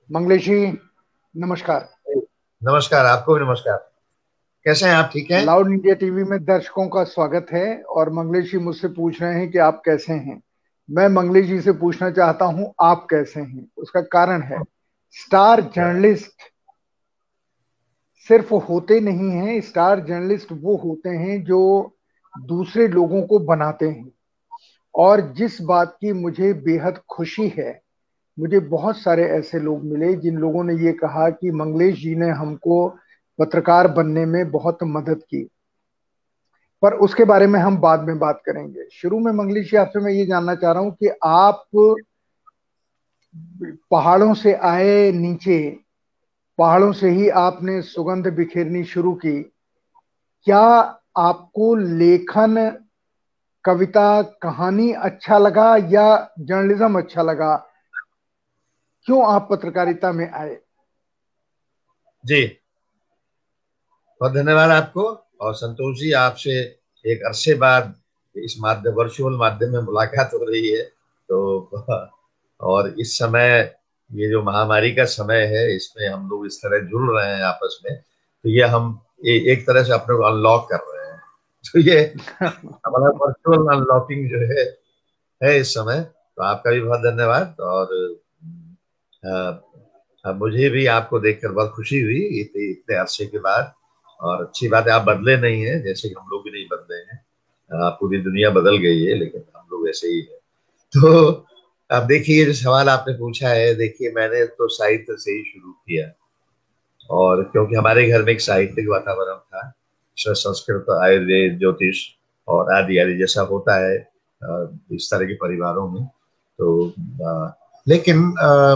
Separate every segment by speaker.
Speaker 1: मंगलेश जी, नमस्कार।
Speaker 2: नमस्कार। आपको भी नमस्कार। कैसे हैं आप? ठीक हैं?
Speaker 1: लाउड इंडिया टीवी में दर्शकों का स्वागत है। और मंगलेश जी मुझसे पूछ रहे हैं कि आप कैसे हैं। मैं मंगलेश जी से पूछना चाहता हूं, आप कैसे हैं। उसका कारण है, स्टार जर्नलिस्ट सिर्फ होते नहीं हैं। स्टार जर्नलिस्ट वो होते हैं जो दूसरे लोगों को बनाते हैं। और जिस बात की मुझे बेहद खुशी है, मुझे बहुत सारे ऐसे लोग मिले जिन लोगों ने ये कहा कि मंगलेश जी ने हमको पत्रकार बनने में बहुत मदद की। पर उसके बारे में हम बाद में बात करेंगे। शुरू में मंगलेश जी, आपसे मैं ये जानना चाह रहा हूं कि आप पहाड़ों से आए नीचे, पहाड़ों से ही आपने सुगंध बिखेरनी शुरू की। क्या आपको लेखन, कविता, कहानी अच्छा लगा या जर्नलिज्म अच्छा लगा? क्यों आप पत्रकारिता में आए?
Speaker 2: जी, बहुत धन्यवाद आपको। और संतोष जी, आपसे एक अरसे बाद इस माध्यम वर्चुअल माध्यम में मुलाकात हो रही है। तो और इस समय, ये जो महामारी का समय है, इसमें हम लोग इस तरह जुड़ रहे हैं आपस में, तो ये हम एक तरह से अपने को अनलॉक कर रहे हैं। तो ये हमारा वर्चुअल अनलॉकिंग जो है इस समय। तो आपका भी बहुत धन्यवाद। और मुझे भी आपको देखकर बहुत खुशी हुई इतने इतने अरसे के बाद। और अच्छी बात है, आप बदले नहीं हैं, जैसे कि हम लोग भी नहीं बदले हैं। पूरी दुनिया बदल गई है, लेकिन हम लोग ऐसे ही हैं। तो अब देखिए, ये जो सवाल आपने पूछा है, देखिए मैंने तो साहित्य से ही शुरू किया। और क्योंकि हमारे घर में एक साहित्यिक वातावरण था, संस्कृत, आयुर्वेद, ज्योतिष और आदि आदि जैसा होता है इस तरह के परिवारों में। तो लेकिन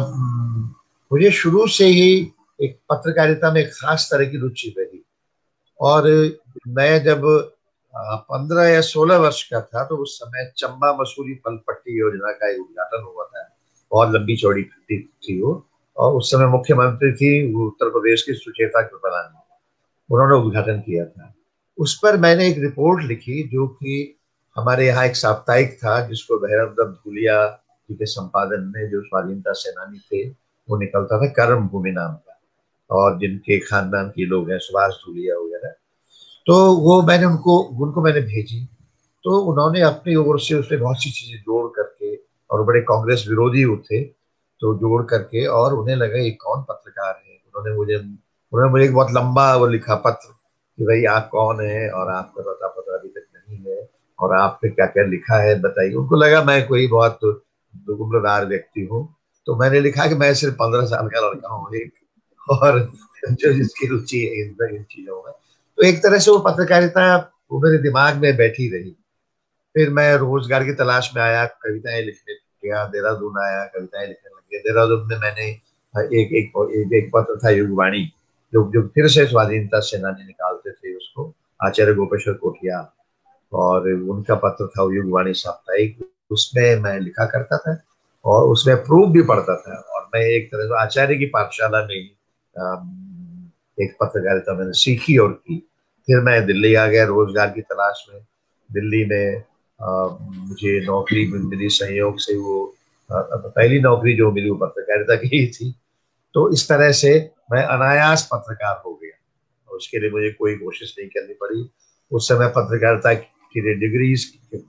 Speaker 2: मुझे शुरू से ही एक पत्रकारिता में एक खास तरह की रुचि रही। और मैं जब 15 या 16 वर्ष का था, तो उस समय चंबा मसूरी पल पट्टी योजना का एक उद्घाटन हुआ था। बहुत लंबी चौड़ी थी वो। और उस समय मुख्यमंत्री थी वो उत्तर प्रदेश की सुचेता कृपलानी। उन्होंने उद्घाटन किया था। उस पर मैंने एक रिपोर्ट लिखी, जो कि हमारे यहाँ एक साप्ताहिक था जिसको भैरव दत्त धूलिया जी के संपादन में, जो स्वाधीनता सेनानी थे, वो निकलता था, कर्म भूमि नाम का। और जिनके खानदान के लोग हैं, सुभाष धूलिया वगैरह। तो वो मैंने उनको उनको मैंने भेजी। तो उन्होंने अपनी ओर से उसमें बहुत सी चीजें जोड़ करके, और बड़े कांग्रेस विरोधी वो थे, तो जोड़ करके, और उन्हें लगा ये कौन पत्रकार है। उन्होंने मुझे एक बहुत लंबा वो लिखा पत्र कि भाई आप कौन है, और आपका पता पता अभी तक नहीं है, और आपने क्या क्या लिखा है बताइए। उनको लगा मैं कोई बहुत दुर्गुमरार व्यक्ति हूँ। तो मैंने लिखा कि मैं सिर्फ 15 साल का लड़का हूँ एक, और जो जिसकी रुचि है इन चीजों में। तो एक तरह से वो पत्रकारिता वो मेरे दिमाग में बैठी रही। फिर मैं रोजगार की तलाश में आया, कविताएं लिखने गया, देहरादून आया, कविताएं लिखने लग गया। देहरादून में मैंने एक पत्र था युगवाणी, जो जो फिर से स्वाधीनता सेनानी निकालते थे उसको, आचार्य गोपेश्वर कोठिया। और उनका पत्र था वो युगवाणी साप्ताहिक। उसमें मैं लिखा करता था, और उसमें प्रूफ भी पढ़ता था। और मैं एक तरह से आचार्य की पाठशाला में ही एक पत्रकारिता मैंने सीखी और की। फिर मैं दिल्ली आ गया रोजगार की तलाश में। दिल्ली में मुझे नौकरी मिली संयोग से। वो पहली नौकरी जो मिली वो पत्रकारिता की ही थी। तो इस तरह से मैं अनायास पत्रकार हो गया, और उसके लिए मुझे कोई कोशिश नहीं करनी पड़ी। उस समय पत्रकारिता की डिग्रीज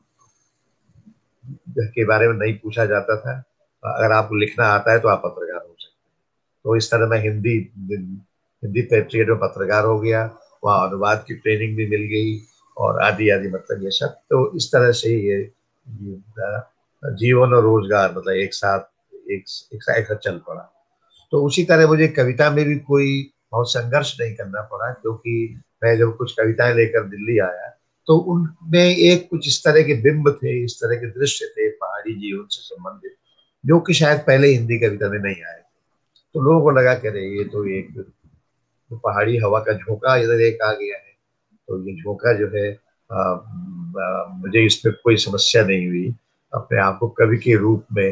Speaker 2: के बारे में नहीं पूछा जाता था। अगर आपको लिखना आता है तो आप पत्रकार हो सकते हैं। तो इस तरह मैं हिंदी हिंदी पेट्रियट में पत्रकार हो गया। वहाँ अनुवाद की ट्रेनिंग भी मिल गई, और आदि आदि, मतलब ये सब। तो इस तरह से ये जीवन और रोजगार मतलब एक साथ एक एक साथ चल पड़ा। तो उसी तरह मुझे कविता में भी कोई बहुत संघर्ष नहीं करना पड़ा, क्योंकि मैं जब कुछ कविताएं लेकर दिल्ली आया, तो उनमें एक कुछ इस तरह के बिंब थे, इस तरह के दृश्य थे पहाड़ी जीवन से संबंधित, जो कि शायद पहले हिंदी कविता में नहीं आए। तो लोगों को लगा कि अरे ये तो एक तो पहाड़ी हवा का झोंका इधर एक आ गया है। तो ये झोंका जो है, मुझे इस पे कोई समस्या नहीं हुई अपने आप को कवि के रूप में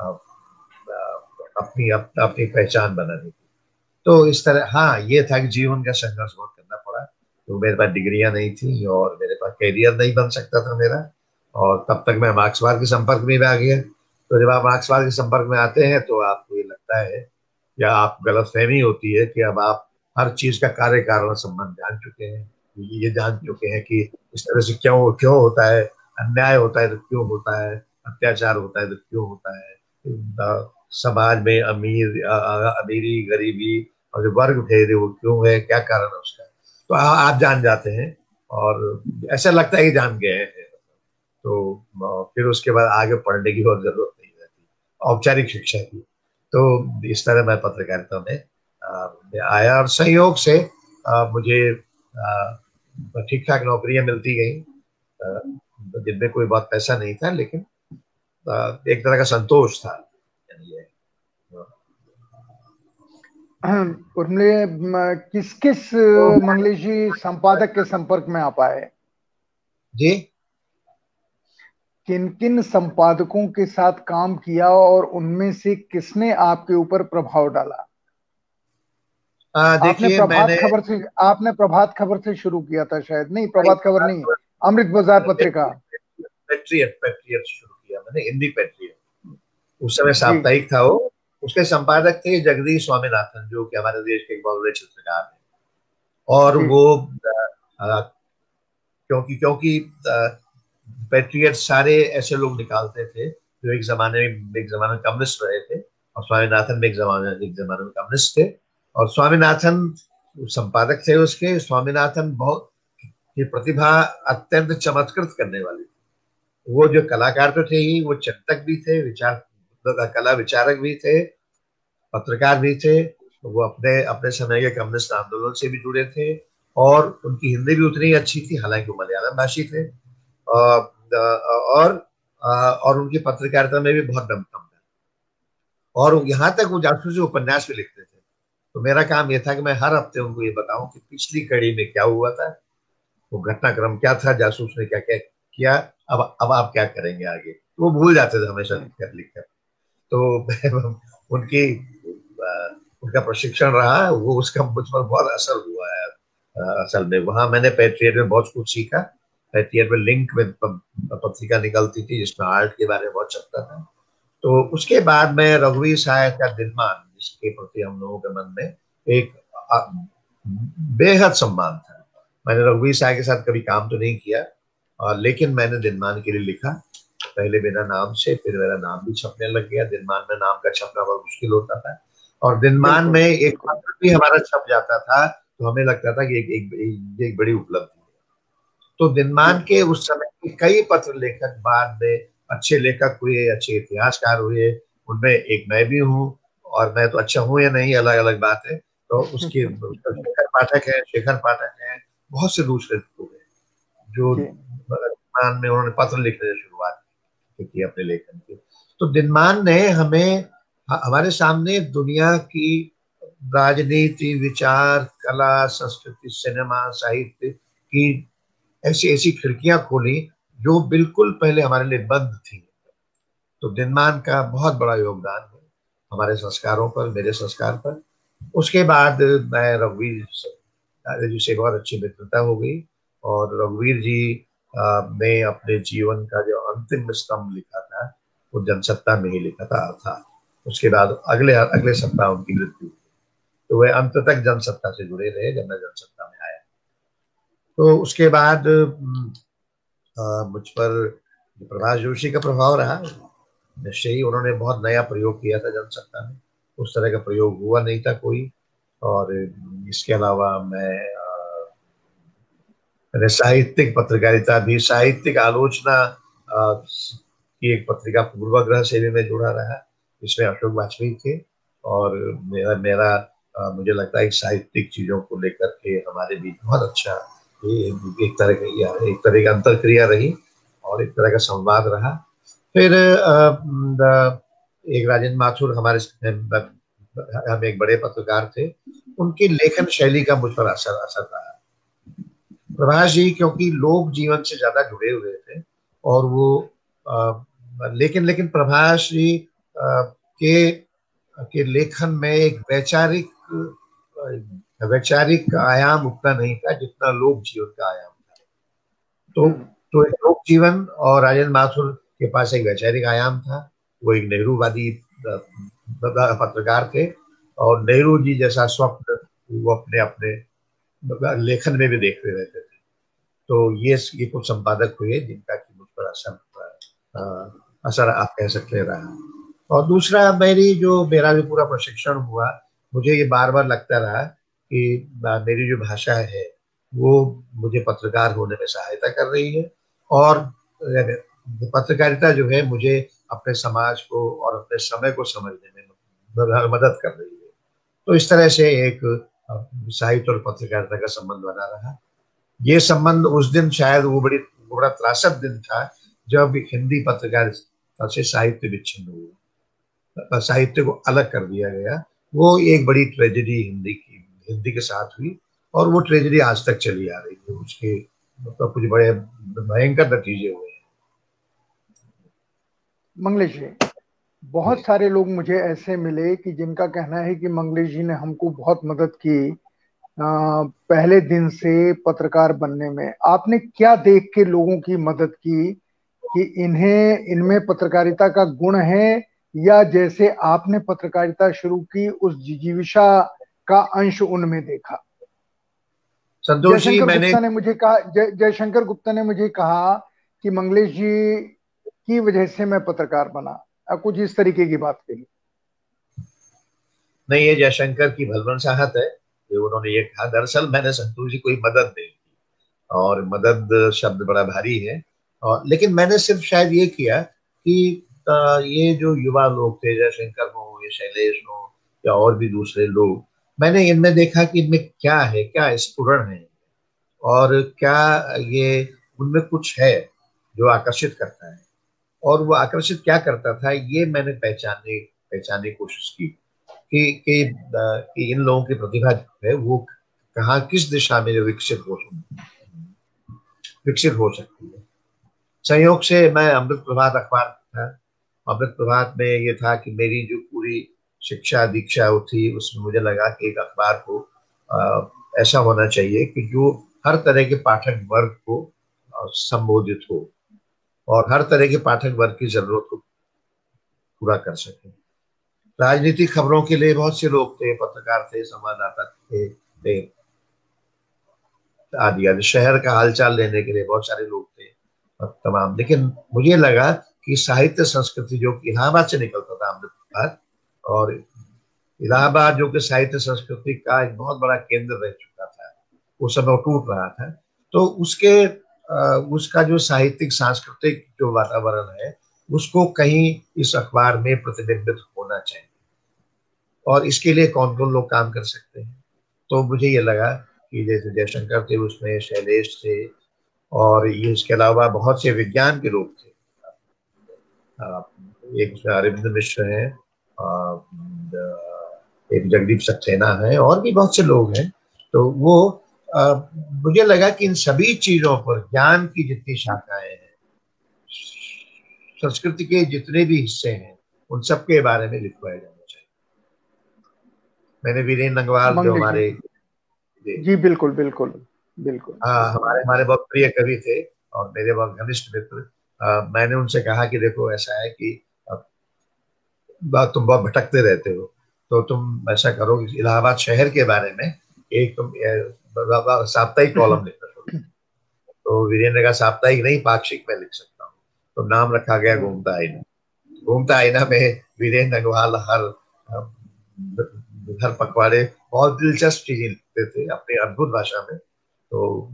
Speaker 2: अपनी पहचान बनाने की। तो इस तरह, हाँ, ये था कि जीवन का संघर्ष बहुत करना पड़ा। तो मेरे पास डिग्रियां नहीं थी, और मेरे पास कैरियर नहीं बन सकता था मेरा। और तब तक मैं मार्क्सवाद के संपर्क में भी आ गया। तो जब आप मार्क्सवाद के संपर्क में आते हैं, तो आपको ये लगता है या आप गलतफहमी होती है कि अब आप हर चीज का कार्य कारण संबंध जान चुके हैं, ये जान चुके हैं कि इस तरह से क्यों क्यों होता है, अन्याय होता है तो क्यों होता है, अत्याचार होता है तो क्यों होता है, समाज में अमीरी गरीबी और जो वर्ग भेद है वो क्यों है, क्या कारण है उसका, तो आप जान जाते हैं और ऐसा लगता है कि जान गए हैं। तो फिर उसके बाद आगे पढ़ने की और जरूरत नहीं रहती, औपचारिक शिक्षा की। तो इस तरह मैं पत्रकारिता में आया और संयोग से मुझे ठीक ठाक नौकरियां मिलती गई, जिनमें कोई बहुत पैसा नहीं था, लेकिन एक तरह का संतोष था। यानी ये,
Speaker 1: उर्मिले, किस किस मंगलेश जी संपादक के संपर्क में आप आए?
Speaker 2: जी
Speaker 1: किन किन संपादकों के साथ काम किया और उनमें से किसने आपके ऊपर प्रभाव डाला?
Speaker 2: देखिए मैंने
Speaker 1: आपने प्रभात खबर से शुरू किया था शायद, नहीं प्रभात खबर नहीं, अमृत बाजार पत्रिका।
Speaker 2: पेट्रियट पेट्रियट शुरू किया मैंने, हिंदी पेट्रियट, उस समय
Speaker 1: जी
Speaker 2: साप्ताहिक था वो। उसके संपादक थे जगदीश स्वामीनाथन, जो कि हमारे देश के एक बहुत बड़े चित्रकार हैं। और
Speaker 1: जी
Speaker 2: वो क्योंकि क्योंकि पेट्रियट सारे ऐसे लोग निकालते थे जो एक जमाने में कम्युनिस्ट रहे थे, और स्वामीनाथन भी एक जमाने में कम्युनिस्ट थे। और स्वामीनाथन संपादक थे उसके। स्वामीनाथन बहुत की प्रतिभा अत्यंत चमत्कृत करने वाली थी। वो जो कलाकार तो थे ही, वो चिंतक भी थे, विचार कला विचारक भी थे, पत्रकार भी थे। वो अपने अपने समय के कम्युनिस्ट आंदोलन से भी जुड़े थे, और उनकी हिंदी भी उतनी ही अच्छी थी, हालांकि वो मलयालम भाषी थे। और और उनकी पत्रकारिता में भी बहुत दमखम था। और यहाँ तक वो जासूसी उपन्यास भी लिखते थे। तो मेरा काम यह था कि मैं हर हफ्ते उनको ये बताऊं कि पिछली कड़ी में क्या हुआ था, वो घटनाक्रम क्या था, जासूस ने क्या क्या किया, अब आप क्या करेंगे आगे। तो वो भूल जाते थे हमेशा लिख कर। तो उनकी उनका प्रशिक्षण रहा वो, उसका मुझ पर बहुत असर हुआ है। असल में वहां मैंने पेट्रियट में बहुत कुछ सीखा। पेट्रियट में लिंक में पत्रिका निकलती थी जिसमें आर्ट के बारे में बहुत छपता था। तो उसके बाद में रघुवीर साहब का दिलमान, जिसके प्रति हम लोगों के मन में एक अ, बेहद सम्मान था। मैंने रघुवीर साहब के साथ कभी काम तो नहीं किया, लेकिन मैंने दिलमान के लिए लिखा, पहले बिना नाम से, फिर मेरा नाम भी छपने लग गया। दिनमान में नाम का छपना बहुत मुश्किल होता था, और दिनमान में
Speaker 1: बिल्कुल
Speaker 2: एक
Speaker 1: बिल्कुल।
Speaker 2: पत्र भी हमारा छप जाता था तो हमें लगता था कि एक बड़ी उपलब्धि है। तो
Speaker 1: जी
Speaker 2: दिनमान के उस समय के कई पत्र लेखक बाद में अच्छे लेखक हुए, अच्छे इतिहासकार हुए। उनमें एक मैं भी हूँ, और मैं तो अच्छा हूँ या नहीं अलग अलग बात है। तो उसके शेखर पाठक है, बहुत से दूसरे लोग हैं जो
Speaker 1: जी
Speaker 2: दिनमान में उन्होंने पत्र लिखने की शुरुआत की अपने लेखन की। तो दिनमान ने हमें हमारे सामने दुनिया की राजनीति, विचार, कला, संस्कृति, सिनेमा, साहित्य की ऐसी ऐसी खिड़कियां खोली जो बिल्कुल पहले हमारे लिए बंद थी। तो दिनमान का बहुत बड़ा योगदान है हमारे संस्कारों पर, मेरे संस्कार पर। उसके बाद मैं रघुवीर जी से बहुत अच्छी मित्रता हो गई, और रघुवीर जी ने अपने जीवन का जो अंतिम स्तंभ लिखा था वो जनसत्ता में ही लिखा था। उसके बाद अगले अगले सप्ताह उनकी मृत्यु हुई। तो वे अंत तक जनसत्ता से जुड़े रहे जब मैं जनसत्ता में आया। तो उसके बाद मुझ पर प्रभाष जोशी का प्रभाव रहा। निश्चय ही उन्होंने बहुत नया प्रयोग किया था जनसत्ता में, उस तरह का प्रयोग हुआ नहीं था कोई। और इसके अलावा मैंने साहित्यिक पत्रकारिता भी, साहित्यिक आलोचना की एक पत्रिका पूर्वाग्रह से भी मैं जुड़ा रहा, जिसमें अशोक वाजपेयी थे। और मेरा मेरा मुझे लगता है कि साहित्यिक चीजों को लेकर के हमारे बीच बहुत अच्छा एक तरह की अंतरक्रिया रही, और एक तरह का संवाद रहा। फिर एक राजेंद्र माथुर हमारे, हम एक बड़े पत्रकार थे, उनकी लेखन शैली का मुझ पर असर असर रहा। प्रभाष जी क्योंकि लोक जीवन से ज्यादा जुड़े हुए थे, और वो लेकिन लेकिन प्रभाष जी के लेखन में एक वैचारिक आयाम उतना नहीं था जितना लोक जीवन का आयाम था। तो
Speaker 1: हम्म
Speaker 2: तो एक लोक जीवन, और राजेंद्र माथुर के पास एक वैचारिक आयाम था। वो एक नेहरूवादी पत्रकार थे, और नेहरू जी जैसा स्वप्न वो अपने अपने लेखन में भी देखते रहते थे। तो ये कुछ संपादक हुए जिनका कि मुझ पर असर आप कह सकते रहा। और दूसरा मेरा भी पूरा प्रशिक्षण हुआ, मुझे ये बार बार लगता रहा कि मेरी जो भाषा है वो मुझे पत्रकार होने में सहायता कर रही है, और पत्रकारिता जो है मुझे अपने समाज को और अपने समय को समझने में मदद कर रही है। तो इस तरह से एक साहित्य और पत्रकारिता का संबंध बना रहा। ये संबंध उस दिन शायद वो बड़ा त्रासद दिन था जब हिंदी पत्रकारिता से साहित्य विच्छिन्न हुआ, साहित्य को अलग कर दिया गया। वो एक बड़ी ट्रेजेडी हिंदी के साथ हुई, और वो ट्रेजेडी आज तक चली आ रही है। उसके मतलब कुछ बड़े भयंकर नतीजे हुए हैं।
Speaker 1: मंगलेश जी, बहुत सारे लोग मुझे ऐसे मिले कि जिनका कहना है कि मंगलेश जी ने हमको बहुत मदद की पहले दिन से पत्रकार बनने में। आपने क्या देख के लोगों की मदद की कि इनमें पत्रकारिता का गुण है, या जैसे आपने पत्रकारिता शुरू की उस जिजीविषा का अंश उनमें देखा?
Speaker 2: संतोष जी,
Speaker 1: जयशंकर गुप्ता ने मुझे कहा कि मंगलेश जी की वजह से मैं पत्रकार बना, कुछ इस तरीके की बात कही।
Speaker 2: नहीं, ये जयशंकर की भलमनसाहत है जो उन्होंने ये कहा। दरअसल मैंने संतोष जी कोई मदद नहीं की, और मदद शब्द बड़ा भारी है, और लेकिन मैंने सिर्फ शायद ये किया कि ये जो युवा लोग थे, जयशंकर हो या शैलेश हो या और भी दूसरे लोग, मैंने इनमें देखा कि इनमें क्या है, क्या स्फुरण है, और क्या ये उनमें कुछ है जो आकर्षित करता है। और वो आकर्षित क्या करता था ये मैंने पहचानने की कोशिश की कि इन लोगों की प्रतिभा जो है वो कहाँ किस दिशा में विकसित हो सकती है। संयोग से मैं अमृत प्रभात अखबार था। अमृत प्रभात में ये था कि मेरी जो पूरी शिक्षा दीक्षा थी उसमें मुझे लगा कि एक अखबार को ऐसा होना चाहिए कि जो हर तरह के पाठक वर्ग को संबोधित हो, और हर तरह के पाठक वर्ग की जरूरत को पूरा कर सके। राजनीतिक खबरों के लिए बहुत से लोग थे, पत्रकार थे, संवाददाता थे आदि आदि। शहर का हालचाल लेने के लिए बहुत सारे लोग थे तमाम। लेकिन मुझे लगा कि साहित्य संस्कृति जो इलाहाबाद से निकलता था, अमृतसर, और इलाहाबाद जो कि साहित्य संस्कृति का एक बहुत बड़ा केंद्र रह चुका था, उस समय टूट रहा था। तो उसका जो साहित्यिक सांस्कृतिक जो वातावरण है उसको कहीं इस अखबार में प्रतिबिंबित होना चाहिए, और इसके लिए कौन कौन लोग काम कर सकते हैं। तो मुझे ये लगा कि जैसे जयशंकर थे, उसमें शैलेश थे, और ये इसके अलावा बहुत से विज्ञान के लोग थे। एक उसमें अरविंद मिश्र है, एक जगदीप सक्सेना है, और भी बहुत से लोग हैं। तो वो मुझे लगा कि इन सभी चीजों पर ज्ञान की जितनी शाखाएं हैं, संस्कृति के जितने भी हिस्से हैं, उन सब के बारे में लिखवाया जाना चाहिए। मैंने वीरेंद्र नंगवाल जो
Speaker 1: मंगलेश
Speaker 2: हमारे
Speaker 1: जी, बिल्कुल बिल्कुल बिल्कुल।
Speaker 2: हाँ, हमारे हमारे बहुत प्रिय कवि थे और मेरे बहुत घनिष्ठ मित्र। मैंने उनसे कहा कि देखो ऐसा है कि तुम बहुत भटकते रहते हो, तो तुम ऐसा करो कि इलाहाबाद शहर के बारे में एक तुम साप्ताहिक कॉलम लिखना शुरू। तो वीरेंद्र का साप्ताहिक नहीं, पाक्षिक में लिख सकता हूँ। तो नाम रखा गया घूमता आईना। घूमता आईना में वीरेंद्र अग्रवाल हर पखवाड़े बहुत दिलचस्प चीजें लिखते थे अपनी अद्भुत भाषा में। तो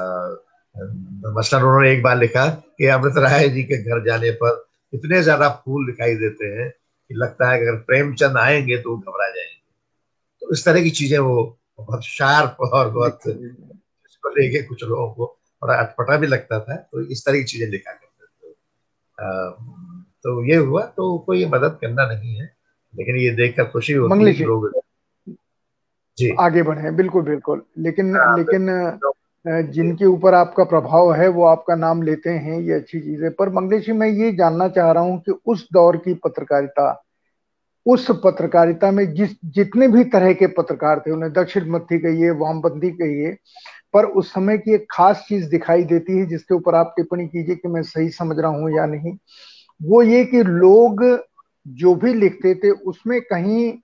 Speaker 2: मसलन उन्होंने एक बार लिखा कि अमृत राय जी के घर जाने पर इतने ज्यादा फूल दिखाई देते हैं कि लगता है कि अगर प्रेमचंद आएंगे तो घबरा जाएंगे। तो इस तरह की चीजें वो बहुत शार्प और बहुत इसको लेके कुछ लोगों को बड़ा अटपटा भी लगता था। तो इस तरह की चीजें लिखा करते थे। तो ये हुआ, तो कोई मदद करना नहीं है, लेकिन ये देखकर खुशी होती है
Speaker 1: मंगलेश
Speaker 2: कि
Speaker 1: जी
Speaker 2: लोग जी
Speaker 1: आगे बढ़े, बिल्कुल बिल्कुल। लेकिन
Speaker 2: हाँ,
Speaker 1: लेकिन
Speaker 2: जी
Speaker 1: जिनके ऊपर आपका प्रभाव है वो आपका नाम लेते हैं, ये अच्छी चीज है। पर मंगलेश जी, मैं ये जानना चाह रहा हूं कि उस दौर की पत्रकारिता, उस पत्रकारिता में जितने भी तरह के पत्रकार थे, उन्हें दक्षिणपंथी कहिए, वामपंथी कहिए, पर उस समय की एक खास चीज दिखाई देती है जिसके ऊपर आप टिप्पणी कीजिए कि मैं सही समझ रहा हूं या नहीं। वो ये कि लोग जो भी लिखते थे उसमें कहीं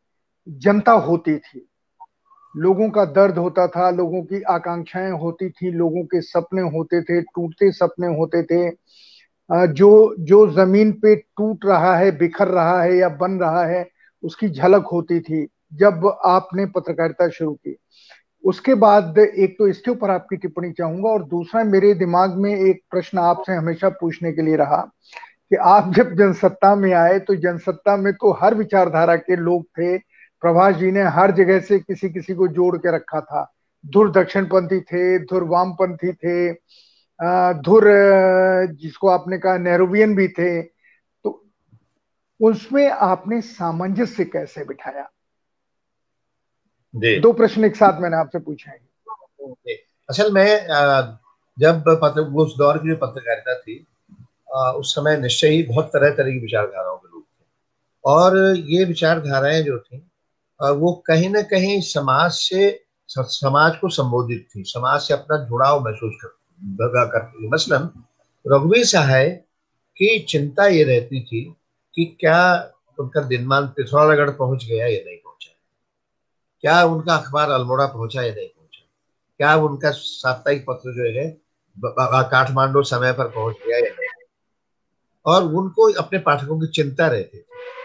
Speaker 1: जनता होती थी, लोगों का दर्द होता था, लोगों की आकांक्षाएं होती थी, लोगों के सपने होते थे, टूटते सपने होते थे। जो जो जमीन पे टूट रहा है, बिखर रहा है या बन रहा है, उसकी झलक होती थी जब आपने पत्रकारिता शुरू की। उसके बाद एक तो इसके ऊपर आपकी टिप्पणी चाहूंगा, और दूसरा मेरे दिमाग में एक प्रश्न आपसे हमेशा पूछने के लिए रहा कि आप जब जनसत्ता में आए तो जनसत्ता में तो हर विचारधारा के लोग थे। प्रभाष जी ने हर जगह से किसी किसी को जोड़ के रखा था। धुर दक्षिणपंथी थे, धुर वामपंथी थे, धुर जिसको आपने कहा नेहरूवियन भी थे। तो उसमें आपने सामंजस्य कैसे बिठाया?
Speaker 2: जी।
Speaker 1: दो प्रश्न एक साथ मैंने आपसे पूछे हैं।
Speaker 2: जी। असल में जब उस दौर की जो पत्रकारिता थी, उस समय निश्चय ही बहुत तरह तरह की विचारधाराओं के लोग थे। और ये विचारधाराएं जो थी वो कहीं ना कहीं समाज को संबोधित थी, समाज से अपना जुड़ाव महसूस करती थी। मसलन रघुवीर सहाय की चिंता ये रहती थी कि क्या उनका दिनमान पिथौरागढ़ पहुंच गया या नहीं पहुंचा, क्या उनका अखबार अल्मोड़ा पहुंचा या नहीं पहुंचा, क्या उनका साप्ताहिक पत्र जो है काठमांडू समय पर पहुंच गया या नहीं। और उनको अपने पाठकों की चिंता रहती थी।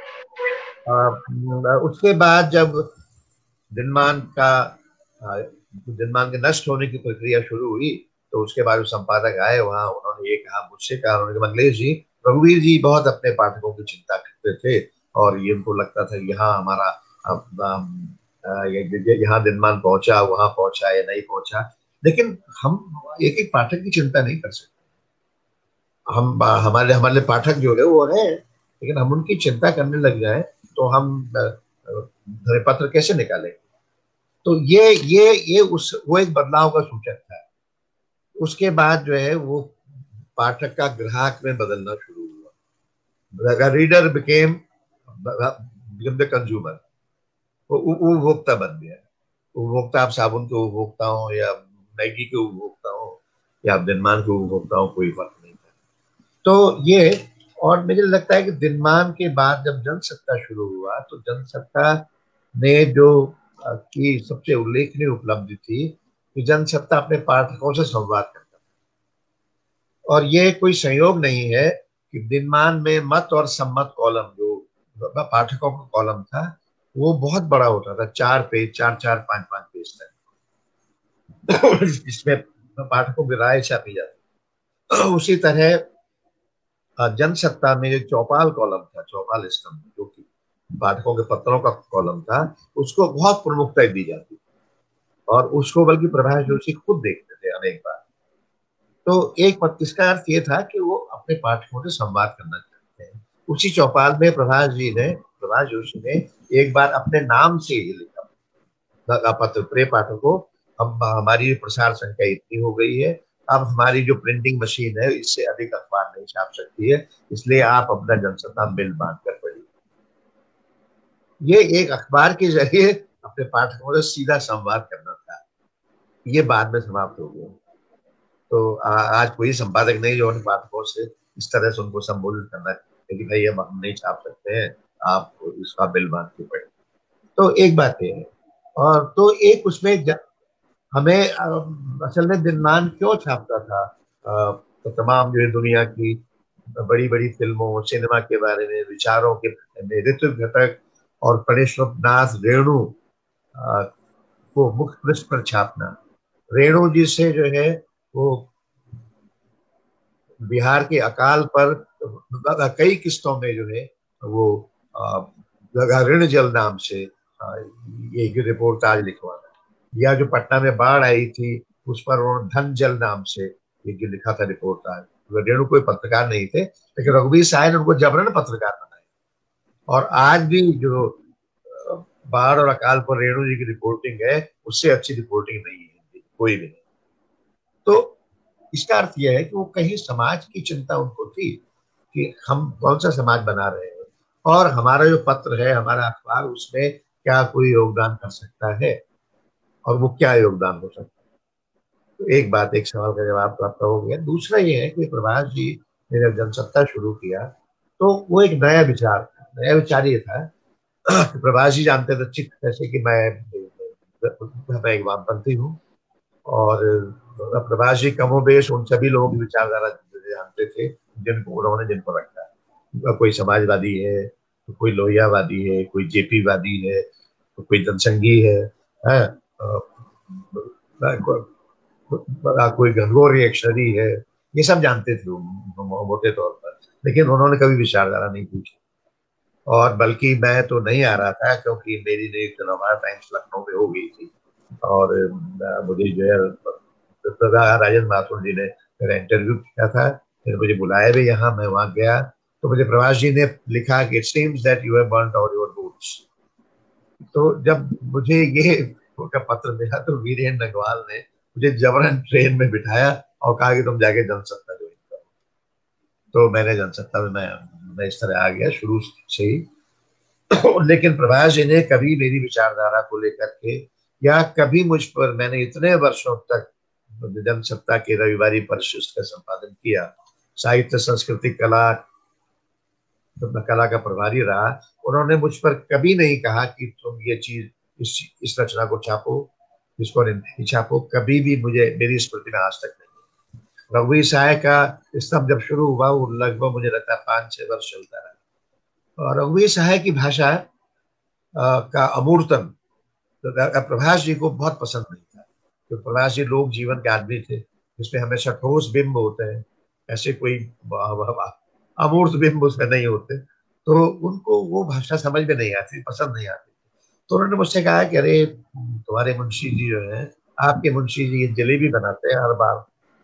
Speaker 2: उसके बाद जब दिनमान का दिनमान के नष्ट होने की प्रक्रिया शुरू हुई, तो उसके बाद जो संपादक आए वहां, उन्होंने ये कहा, मुझसे कहा उन्होंने, मंगलेश जी, रघुवीर जी बहुत अपने पाठकों की चिंता करते थे और ये उनको लगता था यहाँ हमारा यहाँ दिनमान पहुंचा, वहां पहुंचा या नहीं पहुंचा। लेकिन हम एक एक पाठक की चिंता नहीं कर सकते। हम हमारे हमारे पाठक जो है वो है, लेकिन हम उनकी चिंता करने लग जाए तो हम पत्र कैसे निकालेंगे। तो ये उस वो एक बदलाव का सूचक था। उसके बाद जो है वो पाठक का ग्राहक में बदलना शुरू हुआ। Reader became the consumer. वो उपभोक्ता बन गया। उपभोक्ता, आप साबुन के उपभोक्ता हो या मैगी के उपभोक्ता हो या आप दिनमान के उपभोक्ता हो, कोई फर्क नहीं था। तो ये, और मुझे लगता है कि दिनमान के बाद जब जनसत्ता शुरू हुआ तो जनसत्ता ने जो की सबसे उल्लेखनीय उपलब्धि थी कि जनसत्ता अपने पाठकों से संवाद करता था। और ये कोई संयोग नहीं है कि दिनमान में मत और सम्मत कॉलम, जो पाठकों का कॉलम था, वो बहुत बड़ा होता था, 4 पेज, 4 4 5 5 पेज तक, जिसमें पाठकों की राय छापी जाती। उसी तरह जनसत्ता में जो चौपाल कॉलम था, चौपाल स्तंभ, जो कि पाठकों के पत्रों का कॉलम था, उसको बहुत प्रमुखता दी जाती, और उसको बल्कि प्रभाष जोशी खुद देखते थे अनेक बार। तो एक मत, इसका अर्थ ये था कि वो अपने पाठकों से संवाद करना चाहते हैं। उसी चौपाल में प्रभाष जोशी ने एक बार अपने नाम से ये लिखा पत्र, प्रिय पाठकों, अब हमारी प्रसार संख्या इतनी हो गई है, अब हमारी जो प्रिंटिंग मशीन है इससे अधिक अखबार नहीं छाप सकती है, इसलिए आप अपना जनसत्ता बिल बांध कर पढ़िए। ये एक अखबार के जरिए अपने पाठकों से सीधा संवाद करना था। ये बाद में समाप्त हो गया। तो आज कोई संपादक नहीं जो उन पाठकों से इस तरह से उनको संबोधित करना है कि भाई अब हम नहीं छाप सकते हैं, आप इसका बिल बांध के पढ़े। तो एक बात ये है। और तो एक उसमें हमें असल में दिनमान क्यों छापता था, तो तमाम जो है दुनिया की बड़ी बड़ी फिल्मों, सिनेमा के बारे में, विचारों के बारे में, ऋतु घटक और प्रणेश्वरनाथ रेणु को मुख्य पृष्ठ पर छापना। रेणु जी से जो है वो बिहार के अकाल पर कई किस्तों में जो है वो ऋण जल नाम से एक रिपोर्ट आज लिखवाना, या जो पटना में बाढ़ आई थी उस पर उन्होंने धन जल नाम से एक लिखा था रिपोर्ट आज। रेणु कोई पत्रकार नहीं थे, लेकिन रघुवीर साहब ने उनको जबरन पत्रकार बनाया। और आज भी जो बाढ़ और अकाल पर रेणु जी की रिपोर्टिंग है, उससे अच्छी रिपोर्टिंग नहीं है कोई भी नहीं। तो इसका अर्थ यह है कि वो कहीं समाज की चिंता उनको थी कि हम कौन सा समाज बना रहे हैं, और हमारा जो पत्र है, हमारा अखबार, उसमें क्या कोई योगदान कर सकता है, और वो क्या योगदान हो सकता है। तो एक बात, एक सवाल का जवाब तो आपका हो गया। दूसरा ये है कि प्रभाष जी ने जब जनसत्ता शुरू किया तो वो एक नया विचार था। नया विचार ये था प्रभाष जी जानते थे अच्छी तरह से कि मैं एक वामपंथी हूँ, और प्रभाष जी कमोबेश उन सभी लोगों की विचारधारा जानते थे जिनको उन्होंने जिनको रखा है। कोई समाजवादी है, तो कोई लोहियावादी है, कोई जेपी वादी है, तो कोई जनसंघी है, कोई गंगोर रिएक्शनरी है। ये सब जानते थे वो मोटे तौर पर, लेकिन उन्होंने कभी विचारधारा नहीं पूछी। और बल्कि मैं तो नहीं आ रहा था क्योंकि मेरी नियुक्ति नवभारत टाइम्स लखनऊ में हो गई थी, और मुझे जो है राजेंद्र माथुर जी ने मेरा इंटरव्यू किया था, फिर मुझे बुलाया भी यहाँ, मैं वहां गया तो मुझे प्रभाष जी ने लिखा कि it seems that you have burnt out your boots. तो जब मुझे ये उनका पत्र मिला तो वीरेंद्र अग्रवाल ने मुझे जबरन ट्रेन में बिठाया और कहा कि तुम जाके जनसत्ता ज्वाइन करो। तो मैंने जनसत्ता में मैं इस तरह आ गया शुरू से ही। लेकिन प्रभाष जी ने कभी मेरी विचारधारा को लेकर के, या कभी मुझ पर, मैंने इतने वर्षों तक जनसत्ता के रविवारी परिशिष्ट का संपादन किया, साहित्य संस्कृति कला कला का प्रभारी रहा, उन्होंने मुझ पर कभी नहीं कहा कि तुम ये चीज इस रचना को छापो, इसको नहीं छापो। कभी भी मुझे मेरी स्मृति में आज तक नहीं। रघुवीर सहाय का स्तंभ जब शुरू हुआ वो लगभग मुझे लगता है 5-6 वर्ष चलता रहा, और रघुवीर सहाय की भाषा का अमूर्तन तो प्रभाष जी को बहुत पसंद नहीं था। तो प्रभाष जी लोक जीवन के आदमी थे, जिसमें हमेशा ठोस बिंब होते हैं, ऐसे कोई अमूर्त बिंब उसमें नहीं होते। तो उनको वो भाषा समझ में नहीं आती, पसंद नहीं आती। तो उन्होंने मुझसे कहा कि अरे तुम्हारे मुंशी जी जो है, आपके मुंशी जी जलेबी बनाते हैं हर बार।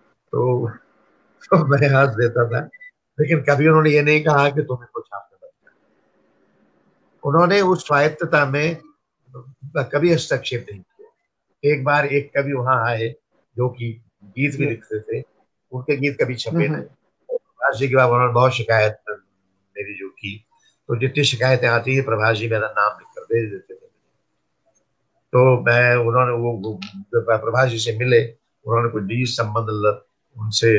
Speaker 2: तो मैं हंस देता था, लेकिन कभी उन्होंने ये नहीं कहा कि तुम्हें कुछ आपने बताया। उन्होंने उस स्वायत्तता में कभी हस्तक्षेप नहीं किया। एक बार एक कवि वहां आए जो कि गीत भी लिखते थे, उनके गीत कभी छपे नहीं। प्रभाष जी के बाद उन्होंने बहुत शिकायत मेरी जो की, तो जितनी शिकायतें आती है प्रभाष जी मेरा नाम लिख कर भेज देते थे। तो मैं उन्होंने वो प्रभाष जी से मिले, उन्होंने कोई निजी संबंध उनसे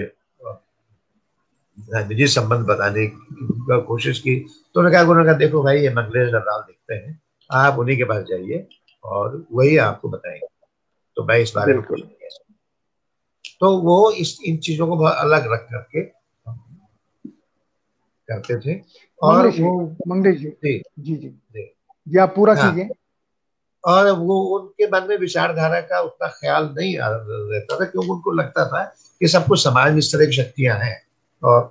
Speaker 2: निजी संबंध बताने की कोशिश की। तो उन्होंने कहा देखो भाई ये मंगलेश डबराल दिखते हैं, आप उन्हीं के पास जाइए और वही आपको बताएंगे। तो मैं इस बारे में कुछ नहीं कह सकता। तो वो इन चीजों को बहुत अलग रख करके करते थे। और वो
Speaker 1: मंगलेश जी
Speaker 2: जी
Speaker 1: जी जी
Speaker 2: जी
Speaker 1: जी आप पूरा
Speaker 2: हाँ,
Speaker 1: कीजिए।
Speaker 2: और वो उनके मन में विचारधारा का उतना ख्याल नहीं रहता था, क्योंकि उनको लगता था कि सब कुछ समाज में इस तरह की शक्तियां हैं। और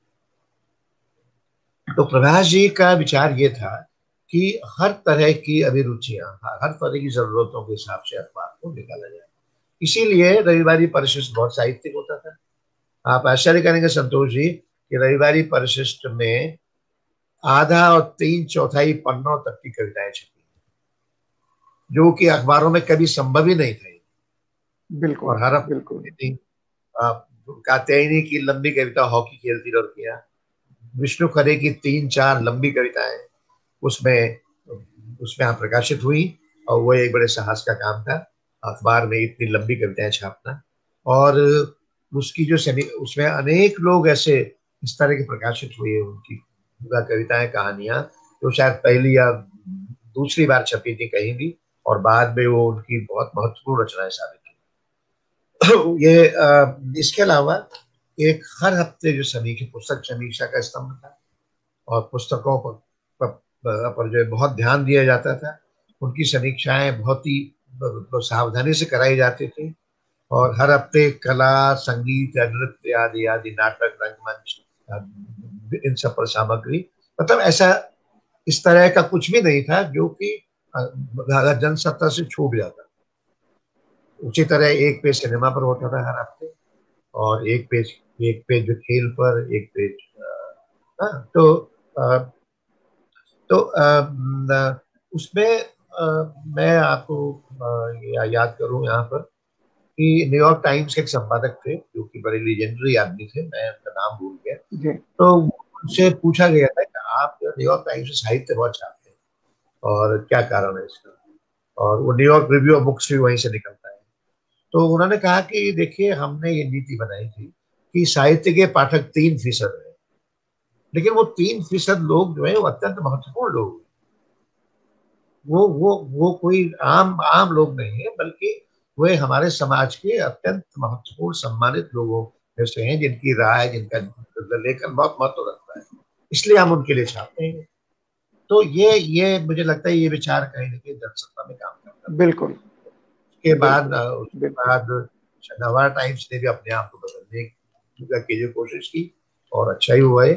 Speaker 2: तो प्रभाष जी का विचार ये था कि हर तरह की अभिरुचियां, हर तरह की जरूरतों के हिसाब से अखबार को निकाला जाए। इसीलिए रविवारी परिशिष्ट बहुत साहित्यिक होता था। आप आश्चर्य करेंगे संतोष जी कि रविवारी परिशिष्ट में आधा और 3/4 पन्नों तक की कविताएं छपी, जो कि अखबारों में कभी संभव ही नहीं थे।
Speaker 1: बिल्कुल
Speaker 2: और हर
Speaker 1: बिल्कुल।
Speaker 2: हफ्ते कात्यायनी की लंबी कविता हॉकी खेलती लड़कियां, विष्णु खरे की 3-4 लंबी कविताएं उसमें उसमें आप प्रकाशित हुई। और वो एक बड़े साहस का काम था अखबार में इतनी लंबी कविताएं छापना। और उसकी जो उसमें अनेक लोग ऐसे इस तरह के प्रकाशित हुए, उनकी कविताएं कहानियां जो शायद पहली या दूसरी बार छपी थी कहीं भी, और बाद में वो उनकी बहुत महत्वपूर्ण रचनाएं साबित हुई। ये इसके अलावा एक हर हफ्ते जो समीक्षा, पुस्तक समीक्षा का स्तंभ था, और पुस्तकों पर जो बहुत ध्यान दिया जाता था। उनकी समीक्षाएं बहुत ही सावधानी से कराई जाती थी। और हर हफ्ते कला, संगीत, नृत्य आदि आदि, नाटक, रंगमंच, इन सब पर सामग्री, मतलब ऐसा इस तरह का कुछ भी नहीं था जो कि जनसत्ता से छूट जाता। उसी तरह एक पेज सिनेमा पर होता था हर हफ्ते, और एक पेज जो खेल पर, एक पेज तो तो उसमें मैं आपको याद करूं यहाँ पर कि न्यूयॉर्क टाइम्स के एक संपादक थे जो कि बड़े लीजेंडरी आदमी थे, मैं उनका नाम भूल गया।
Speaker 1: जी
Speaker 2: तो उनसे पूछा गया था कि आप न्यूयॉर्क टाइम्स से साहित्य बहुत छापते हैं और क्या कारण है इसका, और वो न्यूयॉर्क रिव्यू ऑफ बुक्स भी वहीं से निकलता है। तो उन्होंने कहा कि देखिए हमने ये नीति बनाई थी कि साहित्य के पाठक 3% है, लेकिन वो 3% लोग जो है वो अत्यंत महत्वपूर्ण लोग हैं। वो कोई आम आम लोग नहीं है, बल्कि वे हमारे समाज के अत्यंत महत्वपूर्ण सम्मानित लोगों में से हैं, जिनकी राय, जिनका लेखन बहुत महत्व रखता है, इसलिए हम उनके लिए छापते हैं। तो ये मुझे लगता है ये विचार कहीं ना कहीं जनसत्ता में काम करता है।
Speaker 1: बिल्कुल बिल्कुल
Speaker 2: उसके
Speaker 1: बिल्कुल।
Speaker 2: बाद नवा टाइम्स ने भी अपने आप को बदलने की जो कोशिश की, और अच्छा ही हुआ है।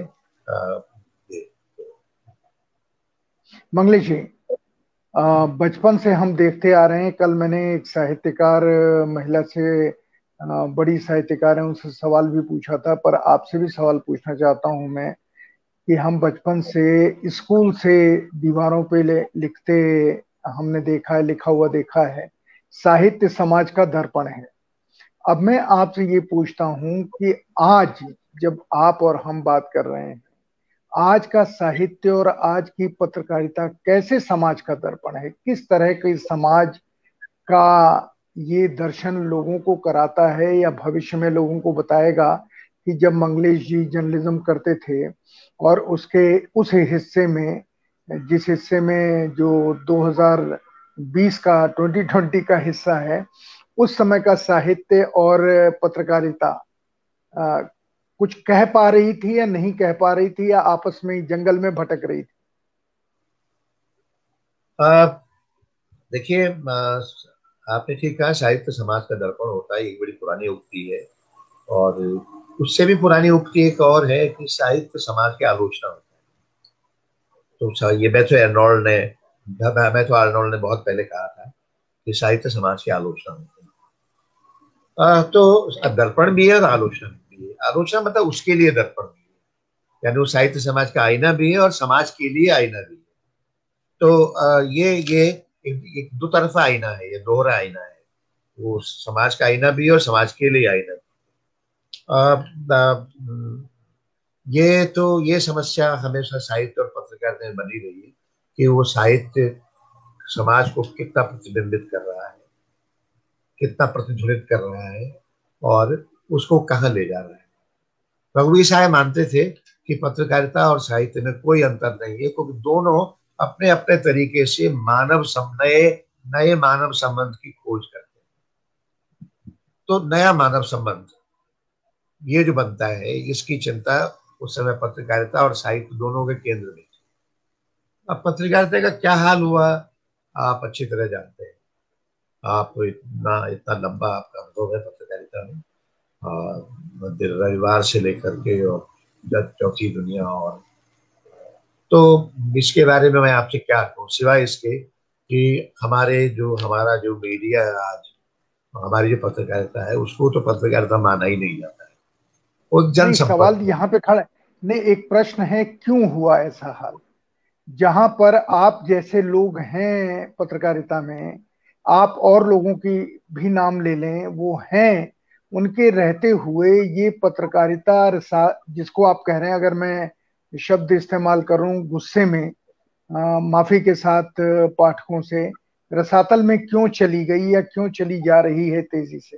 Speaker 1: मंगलेश जी, बचपन से हम देखते आ रहे हैं। कल मैंने एक साहित्यकार महिला से, बड़ी साहित्यकार है, उनसे सवाल भी पूछा था, पर आपसे भी सवाल पूछना चाहता हूं मैं कि हम बचपन से स्कूल से दीवारों पे लिखते हमने देखा है, लिखा हुआ देखा है, साहित्य समाज का दर्पण है। अब मैं आपसे ये पूछता हूं कि आज जब आप और हम बात कर रहे हैं, आज का साहित्य और आज की पत्रकारिता कैसे समाज का दर्पण है? किस तरह के समाज का ये दर्शन लोगों को कराता है, या भविष्य में लोगों को बताएगा कि जब मंगलेश जी जर्नलिज्म करते थे और उसके उस हिस्से में, जिस हिस्से में जो 2020 का 2020 का हिस्सा है, उस समय का साहित्य और पत्रकारिता अ, कुछ कह पा रही थी या नहीं कह पा रही थी, या आपस में ही जंगल में भटक रही थी?
Speaker 2: देखिए, आपने ठीक कहा, साहित्य समाज का दर्पण होता है, एक बड़ी पुरानी उक्ति है। और उससे भी पुरानी उक्ति एक और है कि साहित्य समाज की आलोचना होता है। तो ये मैं तो आर्नोल्ड ने बहुत पहले कहा था कि साहित्य समाज की आलोचना होती है। तो दर्पण भी है और आलोचना भी है। आलोचना मतलब उसके लिए दर्पण भी है, यानी वो साहित्य समाज का आईना भी है और समाज के लिए आईना भी है। तो ये एक दो तरफा आईना है, ये दोहरा आईना है। वो समाज का आईना भी है और समाज के लिए आईना भी। ये समस्या हमेशा साहित्य और पत्रकारिता में बनी रही है कि वो साहित्य समाज को कितना प्रतिबिंबित कर रहा है, कितना प्रतिध्वनित कर रहा है, और उसको कहाँ ले जा रहा है। रघुवीर साहब मानते थे कि पत्रकारिता और साहित्य में कोई अंतर नहीं है, क्योंकि दोनों अपने अपने तरीके से नए नए मानव संबंध की खोज करते हैं। तो नया मानव संबंध ये जो बनता है, इसकी चिंता उस समय पत्रकारिता और साहित्य दोनों के केंद्र में थी। अब पत्रकारिता का क्या हाल हुआ, आप अच्छी तरह जानते हैं। आप इतना इतना लंबा आपका अनुभव है पत्रकारिता में, मध्य रविवार से लेकर के और चौथी दुनिया। और तो इसके बारे में मैं आपसे क्या कहूँ, सिवाय इसके कि हमारा जो मीडिया है आज, हमारी जो पत्रकारिता है, उसको तो पत्रकारिता माना ही नहीं जाता है, वो
Speaker 1: नहीं, सवाल
Speaker 2: जनसंपर्क है।
Speaker 1: यहाँ पे खड़ा नहीं, एक प्रश्न है, क्यों हुआ ऐसा हाल? जहां पर आप जैसे लोग हैं पत्रकारिता में, आप और लोगों की भी नाम ले लें, वो हैं, उनके रहते हुए ये पत्रकारिता जिसको आप कह रहे हैं, अगर मैं शब्द इस्तेमाल करूं गुस्से में, माफी के साथ, पाठकों से, रसातल में क्यों चली गई या क्यों चली जा रही है तेजी से?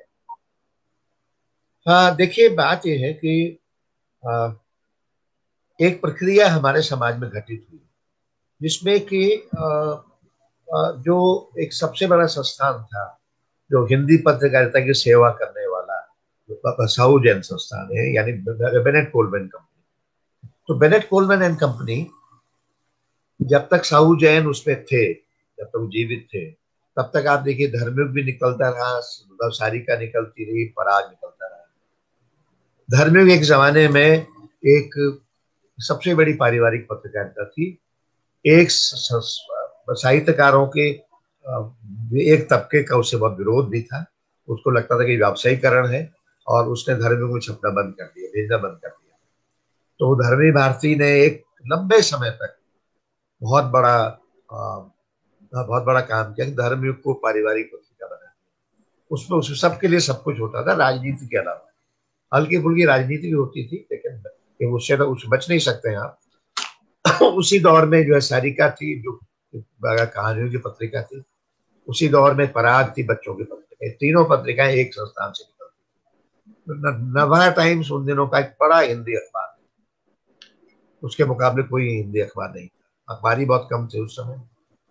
Speaker 2: हाँ, देखिए, बात यह है कि आ, एक प्रक्रिया हमारे समाज में घटित हुई, जिसमें कि जो एक सबसे बड़ा संस्थान था जो हिंदी पत्रकारिता की सेवा करने वाला, जो साहू जैन संस्थान है, यानी बेनेट कोलमैन कंपनी। तो बेनेट कोलमैन एंड कंपनी, जब तक साहू जैन उसमें थे, जब तक वो जीवित थे, तब तक आप देखिए धर्मयुग भी निकलता रहा, सारिका निकलती रही, पराग निकलता रहा। धर्मयुग एक जमाने में एक सबसे बड़ी पारिवारिक पत्रकारिता थी। एक साहित्यकारों के एक तबके का उससे बहुत विरोध भी था। उसको लगता था कि व्यावसायीकरण है, और उसने धर्मयुग में छपना बंद कर दिया, भेजना बंद कर दिया। तो धर्मी भारती ने एक लंबे समय तक बहुत बड़ा बहुत बड़ा काम किया कि धर्मयुग को पारिवारिक पत्रिका बना। उसमें सबके लिए सब कुछ होता था, राजनीति के अलावा हल्की फुल्की राजनीति भी होती थी, लेकिन उससे तो उस बच नहीं सकते हैं आप। उसी दौर में जो है सारिका थी, जो कहानियों की पत्रिका थी। उसी दौर में पराग थी, बच्चों की पत्रिका। तीनों पत्रिकाएं एक संस्थान से निकलती थी। नवा टाइम्स उन दिनों का एक बड़ा हिंदी अखबार, उसके मुकाबले कोई हिंदी अखबार नहीं था, अखबारी बहुत कम थे उस समय।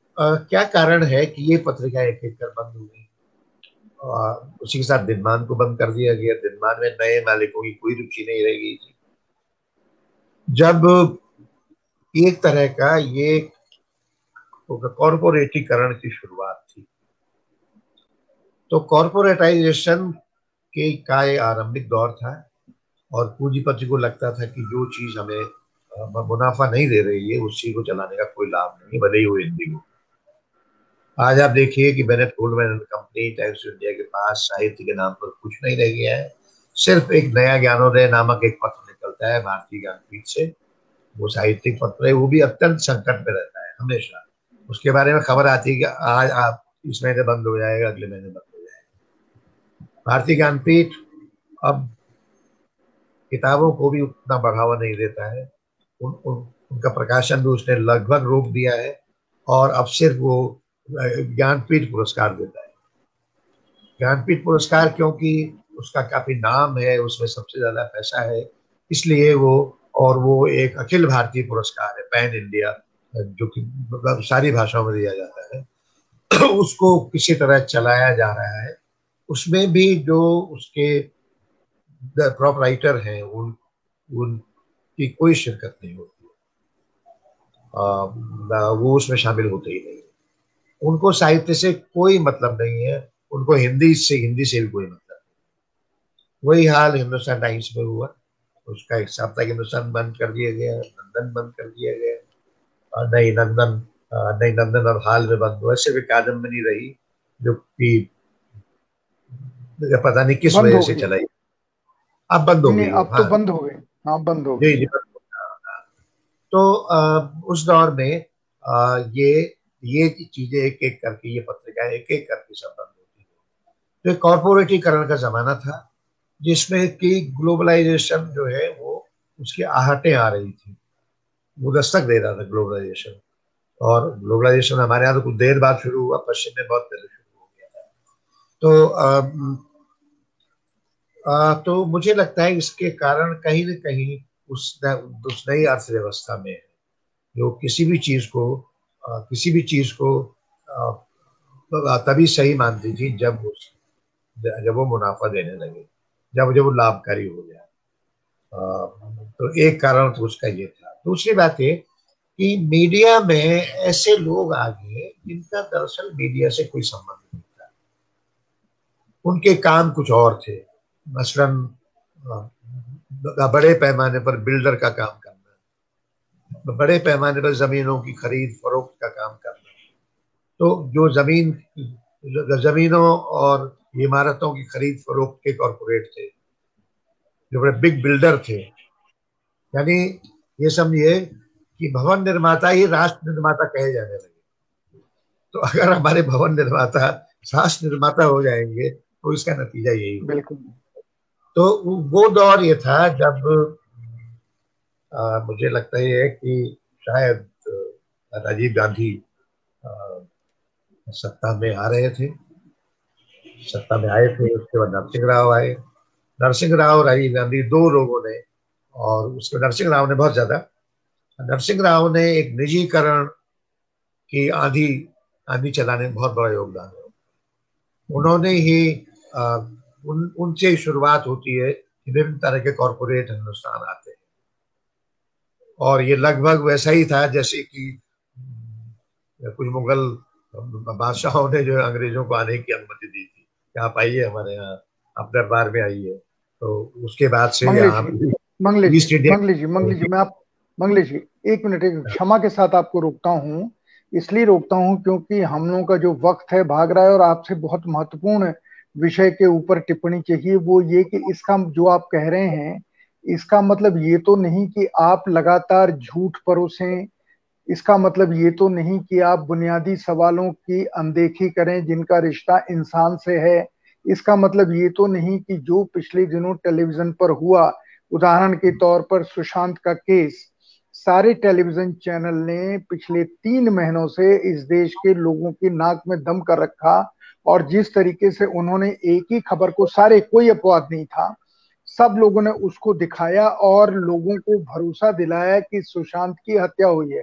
Speaker 2: क्या कारण है कि ये पत्रिका एक एक कर बंद हो गई? उसी के साथ दिनमान को बंद कर दिया गया। दिनमान में नए मालिकों की कोई रुचि नहीं रह गई थी। जब एक तरह का ये कॉरपोरेटीकरण की शुरुआत थी, तो कॉरपोरेटाइजेशन के का ये आरंभिक दौर था, और पूंजीपति को लगता था कि जो चीज हमें मुनाफा नहीं दे रही है उस चीज को चलाने का कोई लाभ नहीं, भले ही वो हिंदी हो। आज आप देखिए कि Bennett Goldman and company, Times of India के पास साहित्य के नाम पर कुछ नहीं रह गया है। सिर्फ एक नया ज्ञानोदय नामक एक पत्र निकलता है भारतीय ज्ञानपीठ से। वो साहित्यिक पत्र है, वो भी अत्यंत संकट में रहता है हमेशा। उसके बारे में खबर आती है कि आज आप इस महीने बंद हो जाएगा, अगले महीने बंद हो जाएगा। भारतीय ज्ञानपीठ अब किताबों को भी उतना बढ़ावा नहीं देता है। उनका प्रकाशन भी उसने लगभग रोक दिया है, और अब सिर्फ वो ज्ञानपीठ पुरस्कार देता है। ज्ञानपीठ पुरस्कार क्योंकि उसका काफी नाम है, उसमें सबसे ज्यादा पैसा है, इसलिए वो, और वो एक अखिल भारतीय पुरस्कार है, पैन इंडिया, जो कि सारी भाषाओं में दिया जाता है। उसको किसी तरह चलाया जा रहा है। उसमें भी जो उसके प्रोपराइटर हैं उनकी कोई शिरकत नहीं होती। वो उसमें शामिल होते ही नहीं। उनको साहित्य से कोई मतलब नहीं है, उनको हिंदी से भी कोई मतलब नहीं। वही हाल हिंदुस्तान टाइम्स में हुआ। उसका एक साप्ताहिक हिंदुस्तान बंद कर दिया गया, नंदन बंद कर दिया गया, और नई नंदन और हाल में बंद हुआ। सिर्फ एक कादम्बरी रही जो कि पता नहीं किस
Speaker 1: बंद
Speaker 2: वजह
Speaker 1: हो
Speaker 2: से
Speaker 1: गई।
Speaker 2: चलाई। अब बंद हो
Speaker 1: नहीं,
Speaker 2: गई वो,
Speaker 1: अब तो
Speaker 2: हाँ।
Speaker 1: बंद हो गई। हाँ, बंद हो
Speaker 2: जी
Speaker 1: गई।
Speaker 2: जी, बंद हो गया। तो उस दौर में ये चीजें एक एक करके, ये पत्रिकाएं एक एक करके सब बंद होती है। तो कॉर्पोरेटीकरण का जमाना था, जिसमें कि ग्लोबलाइजेशन जो है वो, उसकी आहटें आ रही थी। वो दस्तक दे रहा था ग्लोबलाइजेशन। और ग्लोबलाइजेशन हमारे यहाँ तो कुछ देर बाद शुरू हुआ, पश्चिम में बहुत पहले शुरू हो गया था। तो मुझे लगता है इसके कारण कहीं न कहीं उस नई अर्थव्यवस्था में जो किसी भी चीज को तभी सही मानती थी जब वो मुनाफा देने लगे, जब जब वो लाभकारी हो गया। तो एक कारण तो उसका ये था। दूसरी बात ये कि मीडिया में ऐसे लोग आ गए जिनका दरअसल मीडिया से कोई संबंध नहीं था। उनके काम कुछ और थे। मसलन बड़े पैमाने पर बिल्डर का काम करना, बड़े पैमाने पर जमीनों की खरीद फरोख्त का काम करना। तो जो जमीनों और इमारतों की खरीद फरोख्त के कॉरपोरेट थे, जो बड़े बिग बिल्डर थे, यानी ये समझिए कि भवन निर्माता ही राष्ट्र निर्माता कहे जाने लगे। तो अगर हमारे भवन निर्माता राष्ट्र निर्माता हो जाएंगे तो इसका नतीजा यही होगा।
Speaker 1: बिल्कुल।
Speaker 2: तो वो दौर ये था जब मुझे लगता है कि शायद राजीव गांधी सत्ता में आ रहे थे, सत्ता में आए थे। उसके बाद नरसिंह राव आए। नरसिंह राव, राजीव गांधी, दो लोगों ने, और उसके नरसिंह राव ने बहुत ज्यादा, नरसिंह राव ने एक निजीकरण की आंधी आंधी चलाने में बहुत बड़ा योगदान है। उन्होंने ही उनसे शुरुआत होती है कि विभिन्न तरह के कॉरपोरेट हिंदुस्तान आते हैं। और ये लगभग वैसा ही था जैसे कि कुछ मुगल बादशाहों ने जो अंग्रेजों को आने की अनुमति दी थी कि आप आइए हमारे यहाँ, आप दरबार में आइए। तो उसके बाद से
Speaker 1: मंगलेश
Speaker 2: यहाँ
Speaker 1: जी, मंगलेश जी,
Speaker 2: ईस्ट इंडिया।
Speaker 1: मंगलेश जी, मंगलेश जी, मैं आप मंगलेश जी, एक मिनट, एक क्षमा के साथ आपको रोकता हूँ। इसलिए रोकता हूँ क्योंकि हम लोगों का जो वक्त है भाग रहा है, और आपसे बहुत महत्वपूर्ण विषय के ऊपर टिप्पणी चाहिए। वो ये कि इसका जो आप कह रहे हैं, इसका मतलब ये तो नहीं कि आप लगातार झूठ परोसें। इसका मतलब ये तो नहीं कि आप बुनियादी सवालों की अनदेखी करें जिनका रिश्ता इंसान से है। इसका मतलब ये तो नहीं कि जो पिछले दिनों टेलीविजन पर हुआ, उदाहरण के तौर पर सुशांत का केस, सारे टेलीविजन चैनल ने पिछले 3 महीनों से इस देश के लोगों की नाक में दम कर रखा। और जिस तरीके से उन्होंने एक ही खबर को, सारे, कोई अपवाद नहीं था, सब लोगों ने उसको दिखाया और लोगों को भरोसा दिलाया कि सुशांत की हत्या हुई है।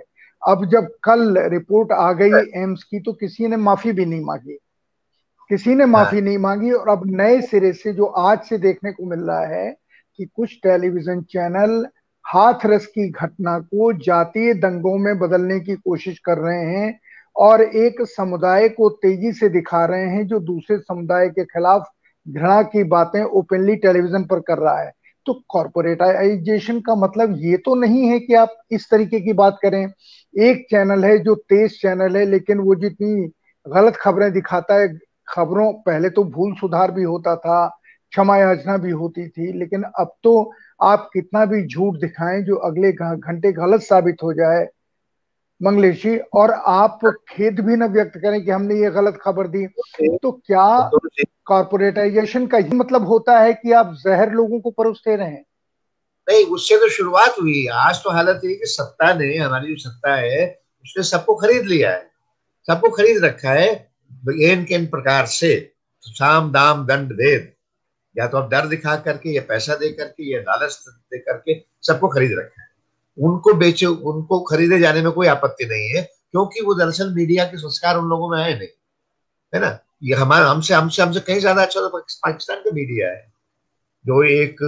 Speaker 1: अब जब कल रिपोर्ट आ गई एम्स की तो किसी ने माफी भी नहीं मांगी, किसी ने माफी नहीं मांगी। और अब नए सिरे से जो आज से देखने को मिल रहा है कि कुछ टेलीविजन चैनल हाथरस की घटना को जातीय दंगों में बदलने की कोशिश कर रहे हैं और एक समुदाय को तेजी से दिखा रहे हैं जो दूसरे समुदाय के खिलाफ घृणा की बातें ओपनली टेलीविजन पर कर रहा है। तो कॉर्पोरेटाइजेशन का मतलब ये तो नहीं है कि आप इस तरीके की बात करें। एक चैनल है जो तेज चैनल है, लेकिन वो जितनी गलत खबरें दिखाता है, खबरों पहले तो भूल सुधार भी होता था, क्षमा याचना भी होती थी, लेकिन अब तो आप कितना भी झूठ दिखाएं जो अगले घंटे गलत साबित हो जाए मंगलेश जी, और आप खेद भी न व्यक्त करें कि हमने ये गलत खबर दी। तो क्या कॉर्पोरेटाइजेशन का ये मतलब होता है कि आप जहर लोगों को परोसते रहे?
Speaker 2: नहीं, उससे तो शुरुआत हुई। आज तो हालत है कि सत्ता ने, हमारी जो सत्ता है उसने सबको खरीद लिया है, सबको खरीद रखा है इन के इन प्रकार से, साम दाम दंड भेद, या तो आप डर दिखा करके या पैसा दे करके या लालच दे करके सबको खरीद रखा है। उनको बेचे, उनको खरीदे जाने में कोई आपत्ति नहीं है, क्योंकि वो दरअसल मीडिया के संस्कार उन लोगों में है नहीं, है ना। ये हमारा हमसे हमसे हमसे कहीं ज्यादा अच्छा तो पाकिस्तान का मीडिया है, जो एक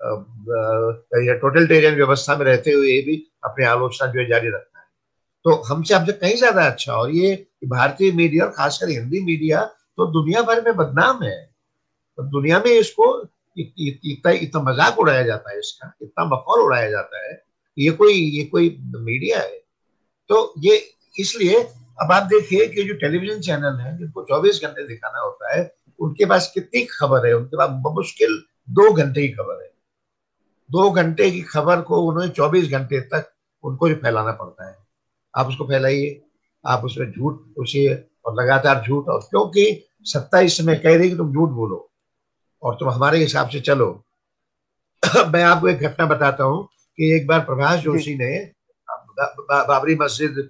Speaker 2: टोटलिटेरियन व्यवस्था में रहते हुए भी अपनी आलोचना जो है जारी रखता है। तो हमसे हमसे कहीं ज्यादा अच्छा। और ये भारतीय मीडिया और खासकर हिंदी मीडिया तो दुनिया भर में बदनाम है। तो दुनिया में इसको इतना इतना मजाक उड़ाया जाता है, इसका इतना मखौल उड़ाया जाता है, ये कोई मीडिया है। तो ये इसलिए अब आप देखिए कि जो टेलीविजन चैनल है जिनको 24 घंटे दिखाना होता है, उनके पास कितनी खबर है, उनके पास मुश्किल 2 घंटे की खबर है। 2 घंटे की खबर को उन्हें 24 घंटे तक उनको ही फैलाना पड़ता है। आप उसको फैलाइए, आप उसमें झूठ पूछिए और लगातार झूठ, और क्योंकि सत्ता इस समय कह रही कि तुम झूठ बोलो और तुम हमारे हिसाब से चलो। मैं आपको एक घटना बताता हूँ कि एक बार प्रभाष जोशी ने बाबरी मस्जिद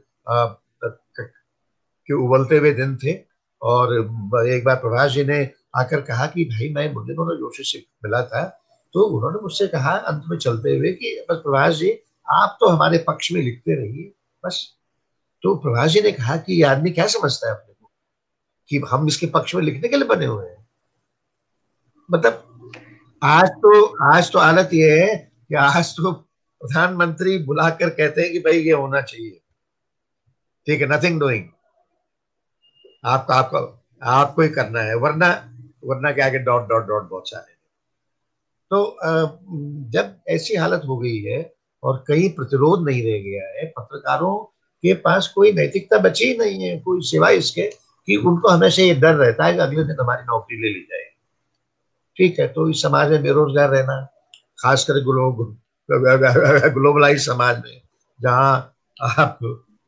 Speaker 2: के उबलते हुए दिन थे, और एक बार प्रभाष जी ने आकर कहा कि भाई मैं मुरली मनोहर जोशी से मिला था, तो उन्होंने मुझसे कहा अंत में चलते हुए कि बस प्रभाष जी आप तो हमारे पक्ष में लिखते रहिए बस। तो प्रभाष जी ने कहा कि ये आदमी क्या समझता है अपने को कि हम इसके पक्ष में लिखने के लिए बने हुए हैं। मतलब आज तो हालत ये है कि आज तो प्रधानमंत्री बुलाकर कहते हैं कि भाई ये होना चाहिए, ठीक है, नथिंग डूइंग, आपका आपका आपको ही करना है, वरना वरना के आगे डॉट डॉट डॉट बहुत सारे। तो जब ऐसी हालत हो गई है और कहीं प्रतिरोध नहीं रह गया है, पत्रकारों के पास कोई नैतिकता बची ही नहीं है, कोई सिवाय इसके कि उनको हमेशा ये डर रहता है कि अगले दिन हमारी नौकरी ले ली जाएगी। ठीक है, तो इस समाज में बेरोजगार रहना, खासकर ग्लोबलाइज समाज में, जहाँ आप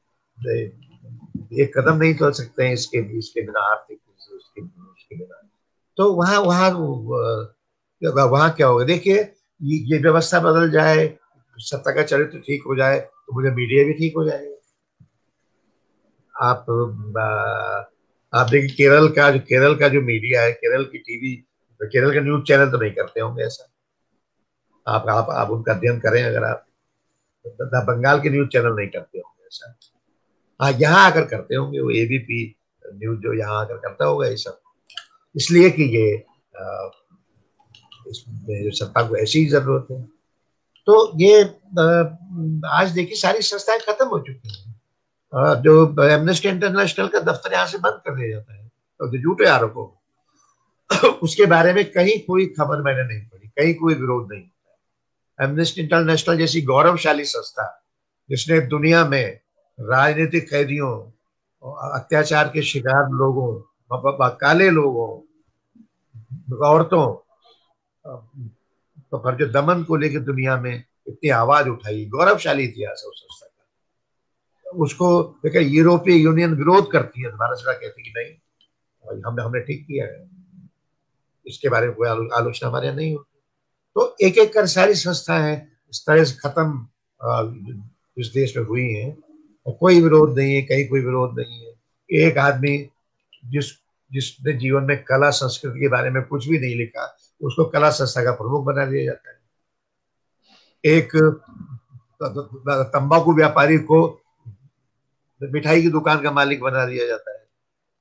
Speaker 2: एक कदम नहीं चल सकते हैं इसके इसके बिना, आर्थिक उसके बिना, तो वहाँ वहाँ वहाँ क्या होगा। देखिए, ये व्यवस्था बदल जाए, सत्ता का चरित्र ठीक हो जाए, तो मुझे मीडिया भी ठीक हो जाएगा। आप देखिए केरल का जो मीडिया है, केरल की टीवी, केरल का न्यूज चैनल तो नहीं करते होंगे ऐसा। आप उनका अध्ययन करें, अगर आप बंगाल के न्यूज चैनल नहीं करते होंगे ऐसा। हाँ, यहाँ आकर करते होंगे, वो एबीपी न्यूज जो यहाँ आकर करता होगा ये सब, इसलिए कि ये इसमें सत्ता को ऐसी ही जरूरत है। तो ये आज देखिए सारी संस्थाएं खत्म हो चुकी हैं। जो एमनेस्टी इंटरनेशनल का दफ्तर यहाँ से बंद कर दिया जाता है तो झूठे आरोपों उसके बारे में कहीं कोई खबर मैंने नहीं पढ़ी, कहीं कोई विरोध नहीं होता है। एमनेस्टी इंटरनेशनल जैसी गौरवशाली संस्था जिसने दुनिया में राजनीतिक कैदियों, अत्याचार के शिकार लोगों, काले लोगों, औरतों पर जो दमन को लेकर दुनिया में इतनी आवाज उठाई, गौरवशाली इतिहास है उस संस्था का। उसको देखिए यूरोपीय यूनियन विरोध करती है, भारत सरकार कहती है कि नहीं, हमने ठीक किया है, इसके बारे में कोई आलोचना हमारे यहाँ नहीं होती। तो एक एक कर सारी संस्थाएं इस तरह से खत्म इस देश में हुई हैं, और कोई विरोध नहीं है, कहीं कोई विरोध नहीं है। एक आदमी जिसने जीवन में कला संस्कृति के बारे में कुछ भी नहीं लिखा, उसको कला संस्था का प्रमुख बना दिया जाता है। एक तंबाकू व्यापारी को मिठाई की दुकान का मालिक बना दिया जाता है,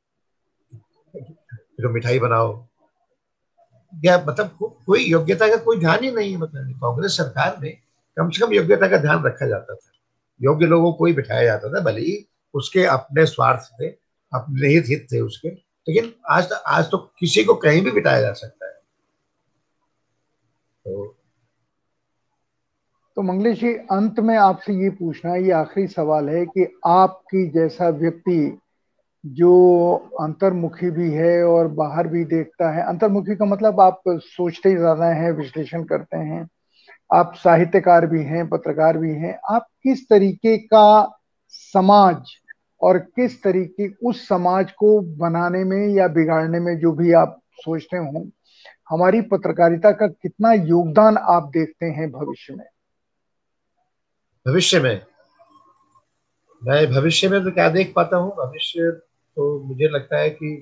Speaker 2: तो मिठाई बनाओ। क्या मतलब कोई योग्यता का कोई ध्यान ही नहीं है। मतलब कांग्रेस सरकार में कम से कम योग्यता का ध्यान रखा जाता था, योग्य लोगों को ही बिठाया जाता था, भले ही उसके अपने स्वार्थ थे, अपने हित थे उसके, लेकिन आज तो किसी को कहीं भी बिठाया जा सकता है। तो
Speaker 1: तो मंगलेश जी, अंत में आपसे ये पूछना है, ये आखिरी सवाल है कि आपकी जैसा व्यक्ति जो अंतर्मुखी भी है और बाहर भी देखता है, अंतर्मुखी का मतलब आप सोचते ही ज्यादा हैं, विश्लेषण करते हैं, आप साहित्यकार भी हैं, पत्रकार भी हैं, आप किस तरीके का समाज और किस तरीके उस समाज को बनाने में या बिगाड़ने में, जो भी आप सोचते हो, हमारी पत्रकारिता का कितना योगदान आप देखते हैं भविष्य में?
Speaker 2: भविष्य में, मैं भविष्य में तो क्या देख पाता हूँ, भविष्य तो मुझे लगता है कि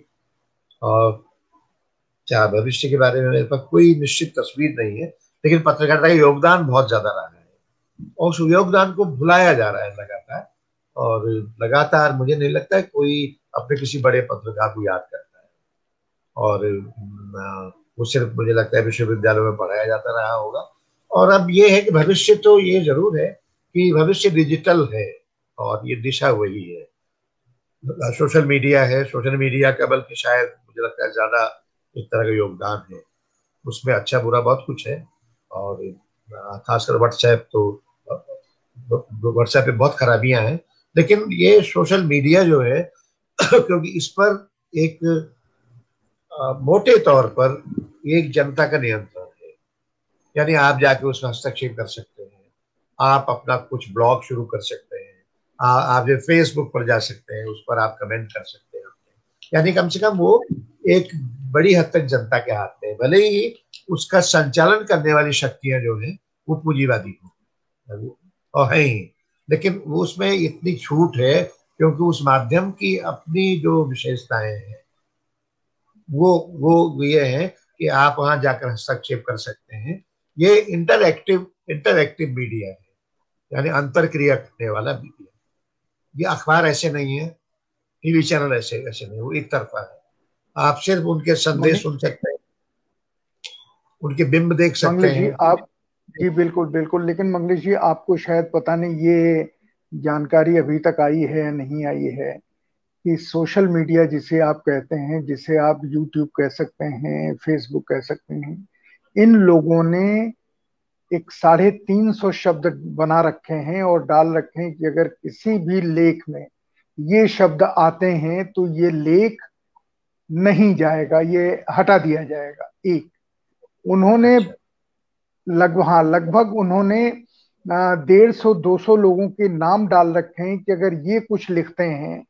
Speaker 2: क्या भविष्य के बारे में मेरे पास कोई निश्चित तस्वीर नहीं है, लेकिन पत्रकारिता का योगदान बहुत ज्यादा रहा है, और उस योगदान को भुलाया जा रहा है लगातार। और लगातार मुझे नहीं लगता है कोई अपने किसी बड़े पत्रकार को याद करता है। और वो सिर्फ मुझे लगता है विश्वविद्यालयों में पढ़ाया जाता रहा होगा। और अब ये है कि भविष्य तो ये जरूर है कि भविष्य डिजिटल है, और ये दिशा वही है। सोशल मीडिया है, सोशल मीडिया का बल्कि शायद मुझे लगता है ज्यादा एक तरह का योगदान है उसमें, अच्छा बुरा बहुत कुछ है। और खासकर व्हाट्सएप तो, व्हाट्सएप पे बहुत खराबियां हैं, लेकिन ये सोशल मीडिया जो है क्योंकि इस पर एक मोटे तौर पर एक जनता का नियंत्रण है। यानी आप जाके उसमें हस्तक्षेप कर सकते हैं, आप अपना कुछ ब्लॉग शुरू कर सकते हैं, आप जो फेसबुक पर जा सकते हैं उस पर आप कमेंट कर सकते हैं। यानी कम से कम वो एक बड़ी हद तक जनता के हाथ में है, भले ही उसका संचालन करने वाली शक्तियां जो है वो पूंजीवादी हो और है ही, लेकिन वो उसमें इतनी छूट है क्योंकि उस माध्यम की अपनी जो विशेषताएं हैं वो ये है कि आप वहां जाकर हस्तक्षेप कर सकते हैं। ये इंटरएक्टिव मीडिया है, यानी अंतर क्रिया करने वाला मीडिया। ये अखबार ऐसे नहीं है, टीवी चैनल ऐसे ऐसे नहीं, वो एक तरफा है। आप सिर्फ उनके संदेश सुन सकते हैं, उनके बिंब देख सकते
Speaker 1: मंगलेश जी
Speaker 2: हैं।
Speaker 1: आप, जी बिल्कुल बिल्कुल, लेकिन मंगलेश जी आपको शायद पता नहीं ये जानकारी अभी तक आई है या नहीं आई है कि सोशल मीडिया जिसे आप कहते हैं, जिसे आप यूट्यूब कह सकते हैं, फेसबुक कह सकते हैं, इन लोगों ने एक 350 शब्द बना रखे हैं और डाल रखे हैं कि अगर किसी भी लेख में ये शब्द आते हैं तो ये लेख नहीं जाएगा, ये हटा दिया जाएगा। एक उन्होंने
Speaker 2: अच्छा।
Speaker 1: लगभग, हाँ लगभग उन्होंने 150-200 लोगों के नाम डाल रखे हैं कि अगर ये कुछ लिखते हैं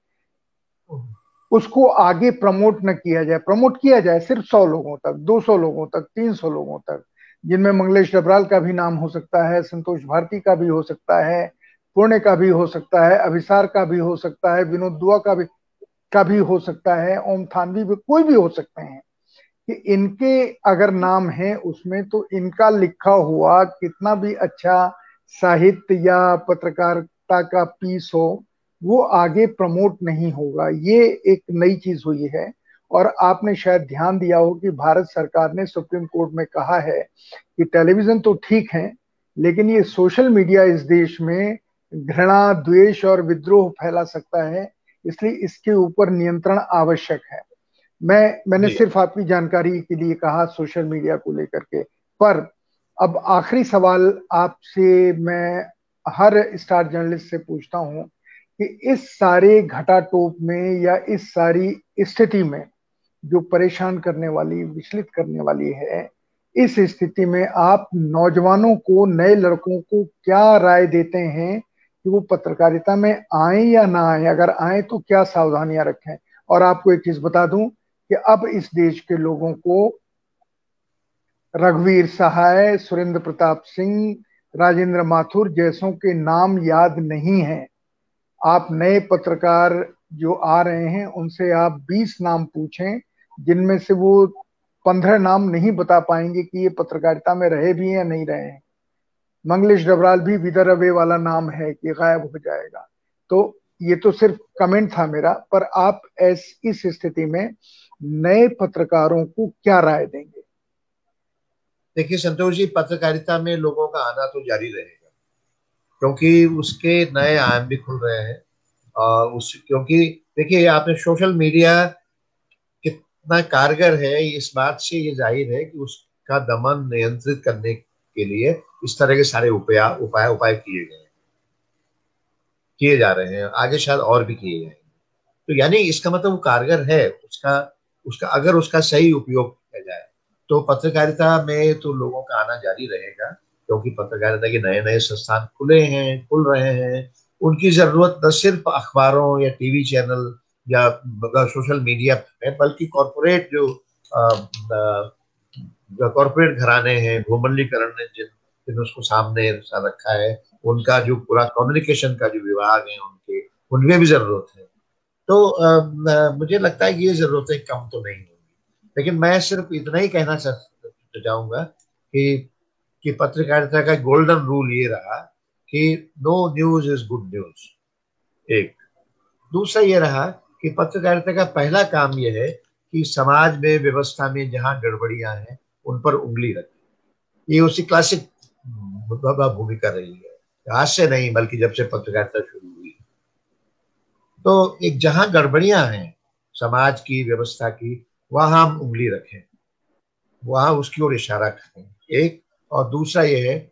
Speaker 1: उसको आगे प्रमोट न किया जाए। प्रमोट किया जाए सिर्फ 100 लोगों तक, 200 लोगों तक, 300 लोगों तक, जिनमें मंगलेश डबराल का भी नाम हो सकता है, संतोष भारती का भी हो सकता है, पुण्य का भी हो सकता है, अभिसार का भी हो सकता है, विनोद दुआ का भी हो सकता है, ओम थानवी भी, कोई भी हो सकते हैं, कि इनके अगर नाम है उसमें तो इनका लिखा हुआ कितना भी अच्छा साहित्य या पत्रकारिता का पीस हो, वो आगे प्रमोट नहीं होगा। ये एक नई चीज हुई है। और आपने शायद ध्यान दिया हो कि भारत सरकार ने सुप्रीम कोर्ट में कहा है कि टेलीविजन तो ठीक है, लेकिन ये सोशल मीडिया इस देश में घृणा, द्वेष और विद्रोह फैला सकता है, इसलिए इसके ऊपर नियंत्रण आवश्यक है। मैंने
Speaker 2: जी।
Speaker 1: सिर्फ आपकी जानकारी के लिए कहा सोशल मीडिया को लेकर के। पर अब आखिरी सवाल आपसे मैं हर स्टार जर्नलिस्ट से पूछता हूं कि इस सारे घटाटोप में या इस सारी स्थिति में जो परेशान करने वाली, विचलित करने वाली है, इस स्थिति में आप नौजवानों को, नए लड़कों को क्या राय देते हैं कि वो पत्रकारिता में आए या ना आए? अगर आए तो क्या सावधानियां रखें? और आपको एक चीज बता दूं कि अब इस देश के लोगों को रघुवीर सहाय, सुरेंद्र प्रताप सिंह, राजेंद्र माथुर जैसों के नाम याद नहीं है। आप नए पत्रकार जो आ रहे हैं उनसे आप 20 नाम पूछें, जिनमें से वो 15 नाम नहीं बता पाएंगे कि ये पत्रकारिता में रहे भी हैं या नहीं रहे हैं। मंगलेश डबराल भी विदर अवे वाला नाम है कि गायब हो जाएगा। तो ये तो सिर्फ कमेंट था मेरा, पर आप इस स्थिति में नए पत्रकारों को क्या राय देंगे?
Speaker 2: देखिए संतोष जी, पत्रकारिता में लोगों का आना तो जारी रहेगा, क्योंकि उसके नए आयाम भी खुल रहे हैं। उस क्योंकि देखिए, आपने सोशल मीडिया कितना कारगर है, इस बात से ये जाहिर है कि उसका दमन नियंत्रित करने के लिए इस तरह के सारे उपाय उपाय उपाय किए जा रहे हैं, आगे शायद और भी किए जाएंगे। तो यानी इसका मतलब वो कारगर है, उसका उसका अगर उसका सही उपयोग किया जाए तो पत्रकारिता में तो लोगों का आना जारी रहेगा, क्योंकि पत्रकारिता के नए नए संस्थान खुल रहे हैं। उनकी जरूरत न सिर्फ अखबारों या टीवी चैनल या सोशल मीडिया है, बल्कि कॉरपोरेट जो कॉरपोरेट घराने हैं, भूमंडलीकरण ने जिन उसको सामने रखा है, उनका जो पूरा कम्युनिकेशन का जो विभाग है उनके, उनमें भी जरूरत है। तो मुझे लगता है कि ये जरूरतें कम तो नहीं होंगी, लेकिन मैं सिर्फ इतना ही कहना चाहूंगा कि पत्रकारिता का गोल्डन रूल ये रहा कि no news is good news. एक दूसरा ये रहा कि पत्रकारिता का पहला काम यह है कि समाज में, व्यवस्था में जहां गड़बड़ियां हैं उन पर उंगली रखें। ये उसकी क्लासिक भूमिका रही है, आज से नहीं बल्कि जब से पत्रकारिता शुरू हुई। तो एक जहां गड़बड़ियां हैं समाज की, व्यवस्था की, वहां हम उंगली रखें, वहां उसकी ओर इशारा करें। एक और दूसरा ये है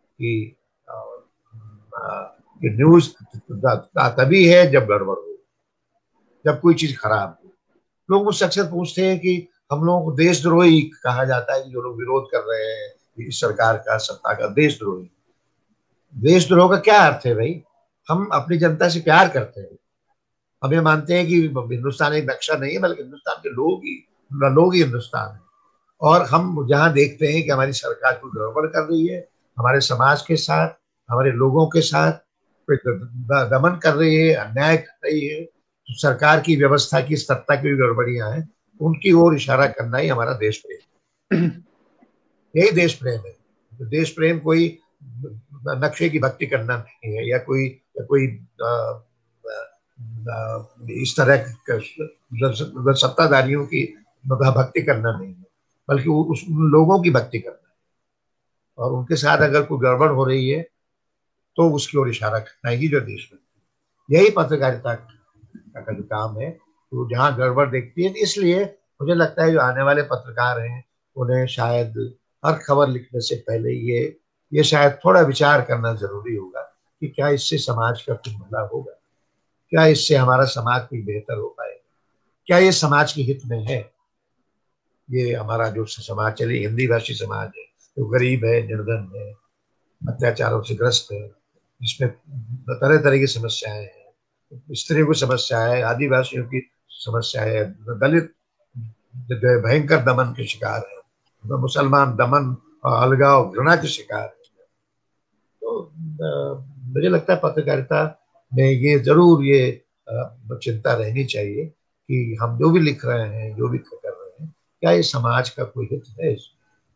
Speaker 2: कि न्यूज तभी है जब गड़बड़ हो, जब कोई चीज खराब हो। लोग मुझसे अक्सर पूछते हैं कि हम लोगों को देशद्रोही कहा जाता है, कि जो लोग विरोध कर रहे हैं इस सरकार का, सत्ता का, देशद्रोही। देशद्रोह का क्या अर्थ है भाई? हम अपनी जनता से प्यार करते हैं, हम ये मानते हैं कि हिंदुस्तान एक नक्शा नहीं है, बल्कि हिंदुस्तान के लोग ही हिंदुस्तान है। और हम जहां देखते हैं कि हमारी सरकार कुछ गड़बड़ कर रही है, हमारे समाज के साथ, हमारे लोगों के साथ कोई दमन कर रही है, अन्याय कर रही है, तो सरकार की व्यवस्था की, सत्ता की भी गड़बड़ियां हैं, उनकी ओर इशारा करना ही हमारा देश प्रेम, यही देश प्रेम है। तो देश प्रेम कोई नक्शे की भक्ति करना नहीं है, या कोई इस तरह सत्ताधारियों की भक्ति करना नहीं है, बल्कि उस उन लोगों की भक्ति करना है। और उनके साथ अगर कोई गड़बड़ हो रही है तो उसकी ओर इशारा करना ही जो देश में, यही पत्रकारिता का जो काम है। तो जहाँ गड़बड़ देखती है, इसलिए मुझे लगता है जो आने वाले पत्रकार हैं उन्हें शायद हर खबर लिखने से पहले ये शायद थोड़ा विचार करना जरूरी होगा कि क्या इससे समाज का कुछ भला होगा, क्या इससे हमारा समाज कुछ बेहतर हो पाएगा, क्या ये समाज के हित में है। ये हमारा जो समाज, चलिए हिंदी भाषी समाज है, जो गरीब है, निर्धन है, अत्याचारों से ग्रस्त है, जिसमें तरह तरह की समस्याएं हैं, स्त्रियों की समस्या है, आदिवासियों की समस्या है, दलित भयंकर दमन के शिकार है, मुसलमान दमन और अलगाव, घृणा के शिकार है। तो मुझे लगता है पत्रकारिता में ये जरूर ये चिंता रहनी चाहिए कि हम जो भी लिख रहे हैं, जो भी कर रहे हैं, क्या ये समाज का कोई हित है इसमें।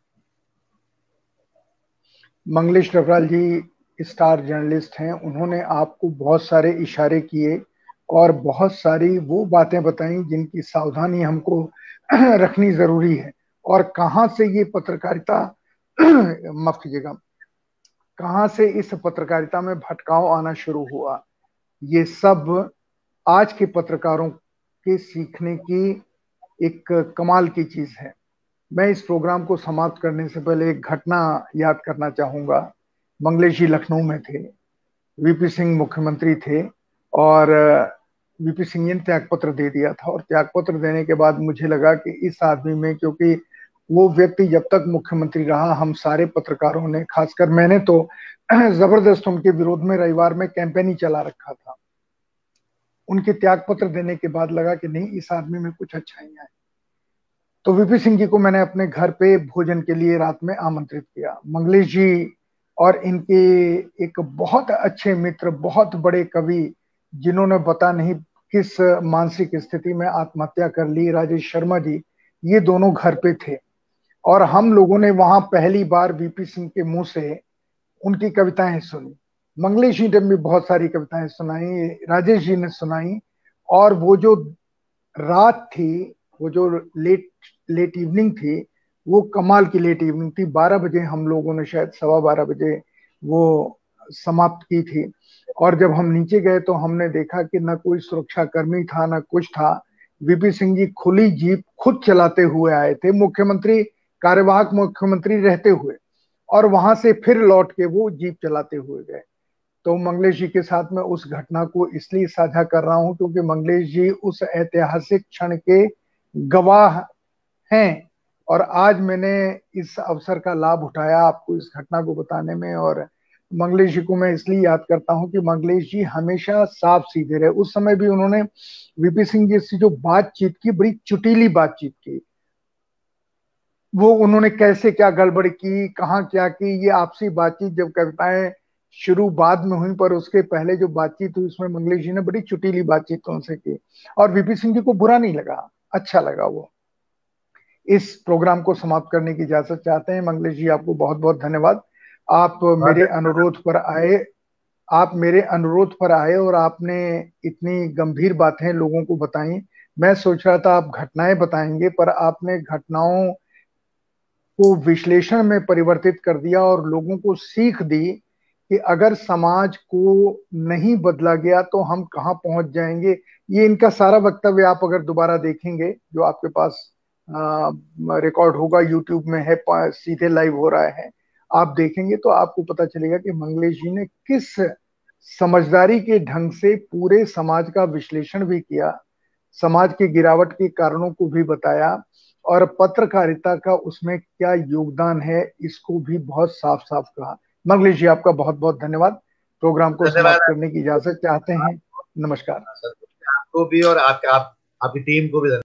Speaker 1: मंगलेश डबराल जी स्टार जर्नलिस्ट हैं, उन्होंने आपको बहुत सारे इशारे किए और बहुत सारी वो बातें बताई जिनकी सावधानी हमको रखनी जरूरी है। और कहां से ये पत्रकारिता माफ कीजिएगा, कहां से इस पत्रकारिता में भटकाव आना शुरू हुआ, ये सब आज के पत्रकारों के सीखने की एक कमाल की चीज है। मैं इस प्रोग्राम को समाप्त करने से पहले एक घटना याद करना चाहूंगा। मंगलेश जी लखनऊ में थे, वीपी सिंह मुख्यमंत्री थे, और वीपी सिंह ने त्यागपत्र दे दिया था। और त्यागपत्र देने के बाद मुझे लगा कि इस आदमी में, क्योंकि वो व्यक्ति जब तक मुख्यमंत्री रहा, हम सारे पत्रकारों ने, खासकर मैंने तो जबरदस्त उनके विरोध में रविवार में कैंपेन ही चला रखा था। उनके त्यागपत्र देने के बाद लगा कि नहीं, इस आदमी में कुछ अच्छाइयां हैं। तो वीपी सिंह जी को मैंने अपने घर पे भोजन के लिए रात में आमंत्रित किया। मंगलेश जी और इनके एक बहुत अच्छे मित्र, बहुत बड़े कवि, जिन्होंने पता नहीं किस मानसिक स्थिति में आत्महत्या कर ली, राजेश शर्मा जी, ये दोनों घर पे थे। और हम लोगों ने वहां पहली बार वीपी सिंह के मुंह से उनकी कविताएं सुनी। मंगलेश जी ने भी बहुत सारी कविताएं सुनाई, राजेश जी ने सुनाई। और वो जो रात थी, वो जो लेट लेट इवनिंग थी, वो कमाल की लेट इवनिंग थी। 12 बजे हम लोगों ने, शायद 12:15 बजे वो समाप्त की थी। और जब हम नीचे गए तो हमने देखा कि न कोई सुरक्षा कर्मी था, न कुछ था। वीपी सिंह जी खुली जीप खुद चलाते हुए आए थे, मुख्यमंत्री, कार्यवाहक मुख्यमंत्री रहते हुए, और वहां से फिर लौट के वो जीप चलाते हुए गए। तो मंगलेश जी के साथ मैं उस घटना को इसलिए साझा कर रहा हूं क्योंकि मंगलेश जी उस ऐतिहासिक क्षण के गवाह हैं। और आज मैंने इस अवसर का लाभ उठाया आपको इस घटना को बताने में। और मंगलेश जी को मैं इसलिए याद करता हूं कि मंगलेश जी हमेशा साफ सीधे रहे। उस समय भी उन्होंने वीपी सिंह जी से जो बातचीत की, बड़ी चुटीली बातचीत की। वो उन्होंने कैसे क्या गड़बड़ की, कहाँ क्या की, ये आपसी बातचीत, जब कविताएं शुरू बाद में हुई, पर उसके पहले जो बातचीत हुई उसमें मंगलेश जी ने बड़ी चुटीली बातचीत उनसे की। और वीपी सिंह जी को बुरा नहीं लगा, अच्छा लगा वो। इस प्रोग्राम को समाप्त करने की इजाजत चाहते हैं। मंगलेश जी, आपको बहुत बहुत धन्यवाद। आप
Speaker 2: बहुत
Speaker 1: मेरे अनुरोध पर आए, आप मेरे अनुरोध पर आए और आपने इतनी गंभीर बातें लोगों को बताई। मैं सोच रहा था आप घटनाएं बताएंगे, पर आपने घटनाओं को विश्लेषण में परिवर्तित कर दिया और लोगों को सीख दी कि अगर समाज को नहीं बदला गया तो हम कहाँ पहुंच जाएंगे। ये इनका सारा वक्तव्य आप अगर दोबारा देखेंगे, जो आपके पास रिकॉर्ड होगा, यूट्यूब में है, सीधे लाइव हो रहा है, आप देखेंगे तो आपको पता चलेगा कि मंगलेश जी ने किस समझदारी के ढंग से पूरे समाज का विश्लेषण भी किया, समाज की गिरावट के कारणों को भी बताया, और पत्रकारिता का उसमें क्या योगदान है इसको भी बहुत साफ साफ कहा। मंगलेश जी, आपका बहुत बहुत धन्यवाद। प्रोग्राम को
Speaker 2: धन्यवाद
Speaker 1: समाप्त करने की इजाजत चाहते हैं। नमस्कार।
Speaker 2: आपको भी, और आपकी टीम को भी।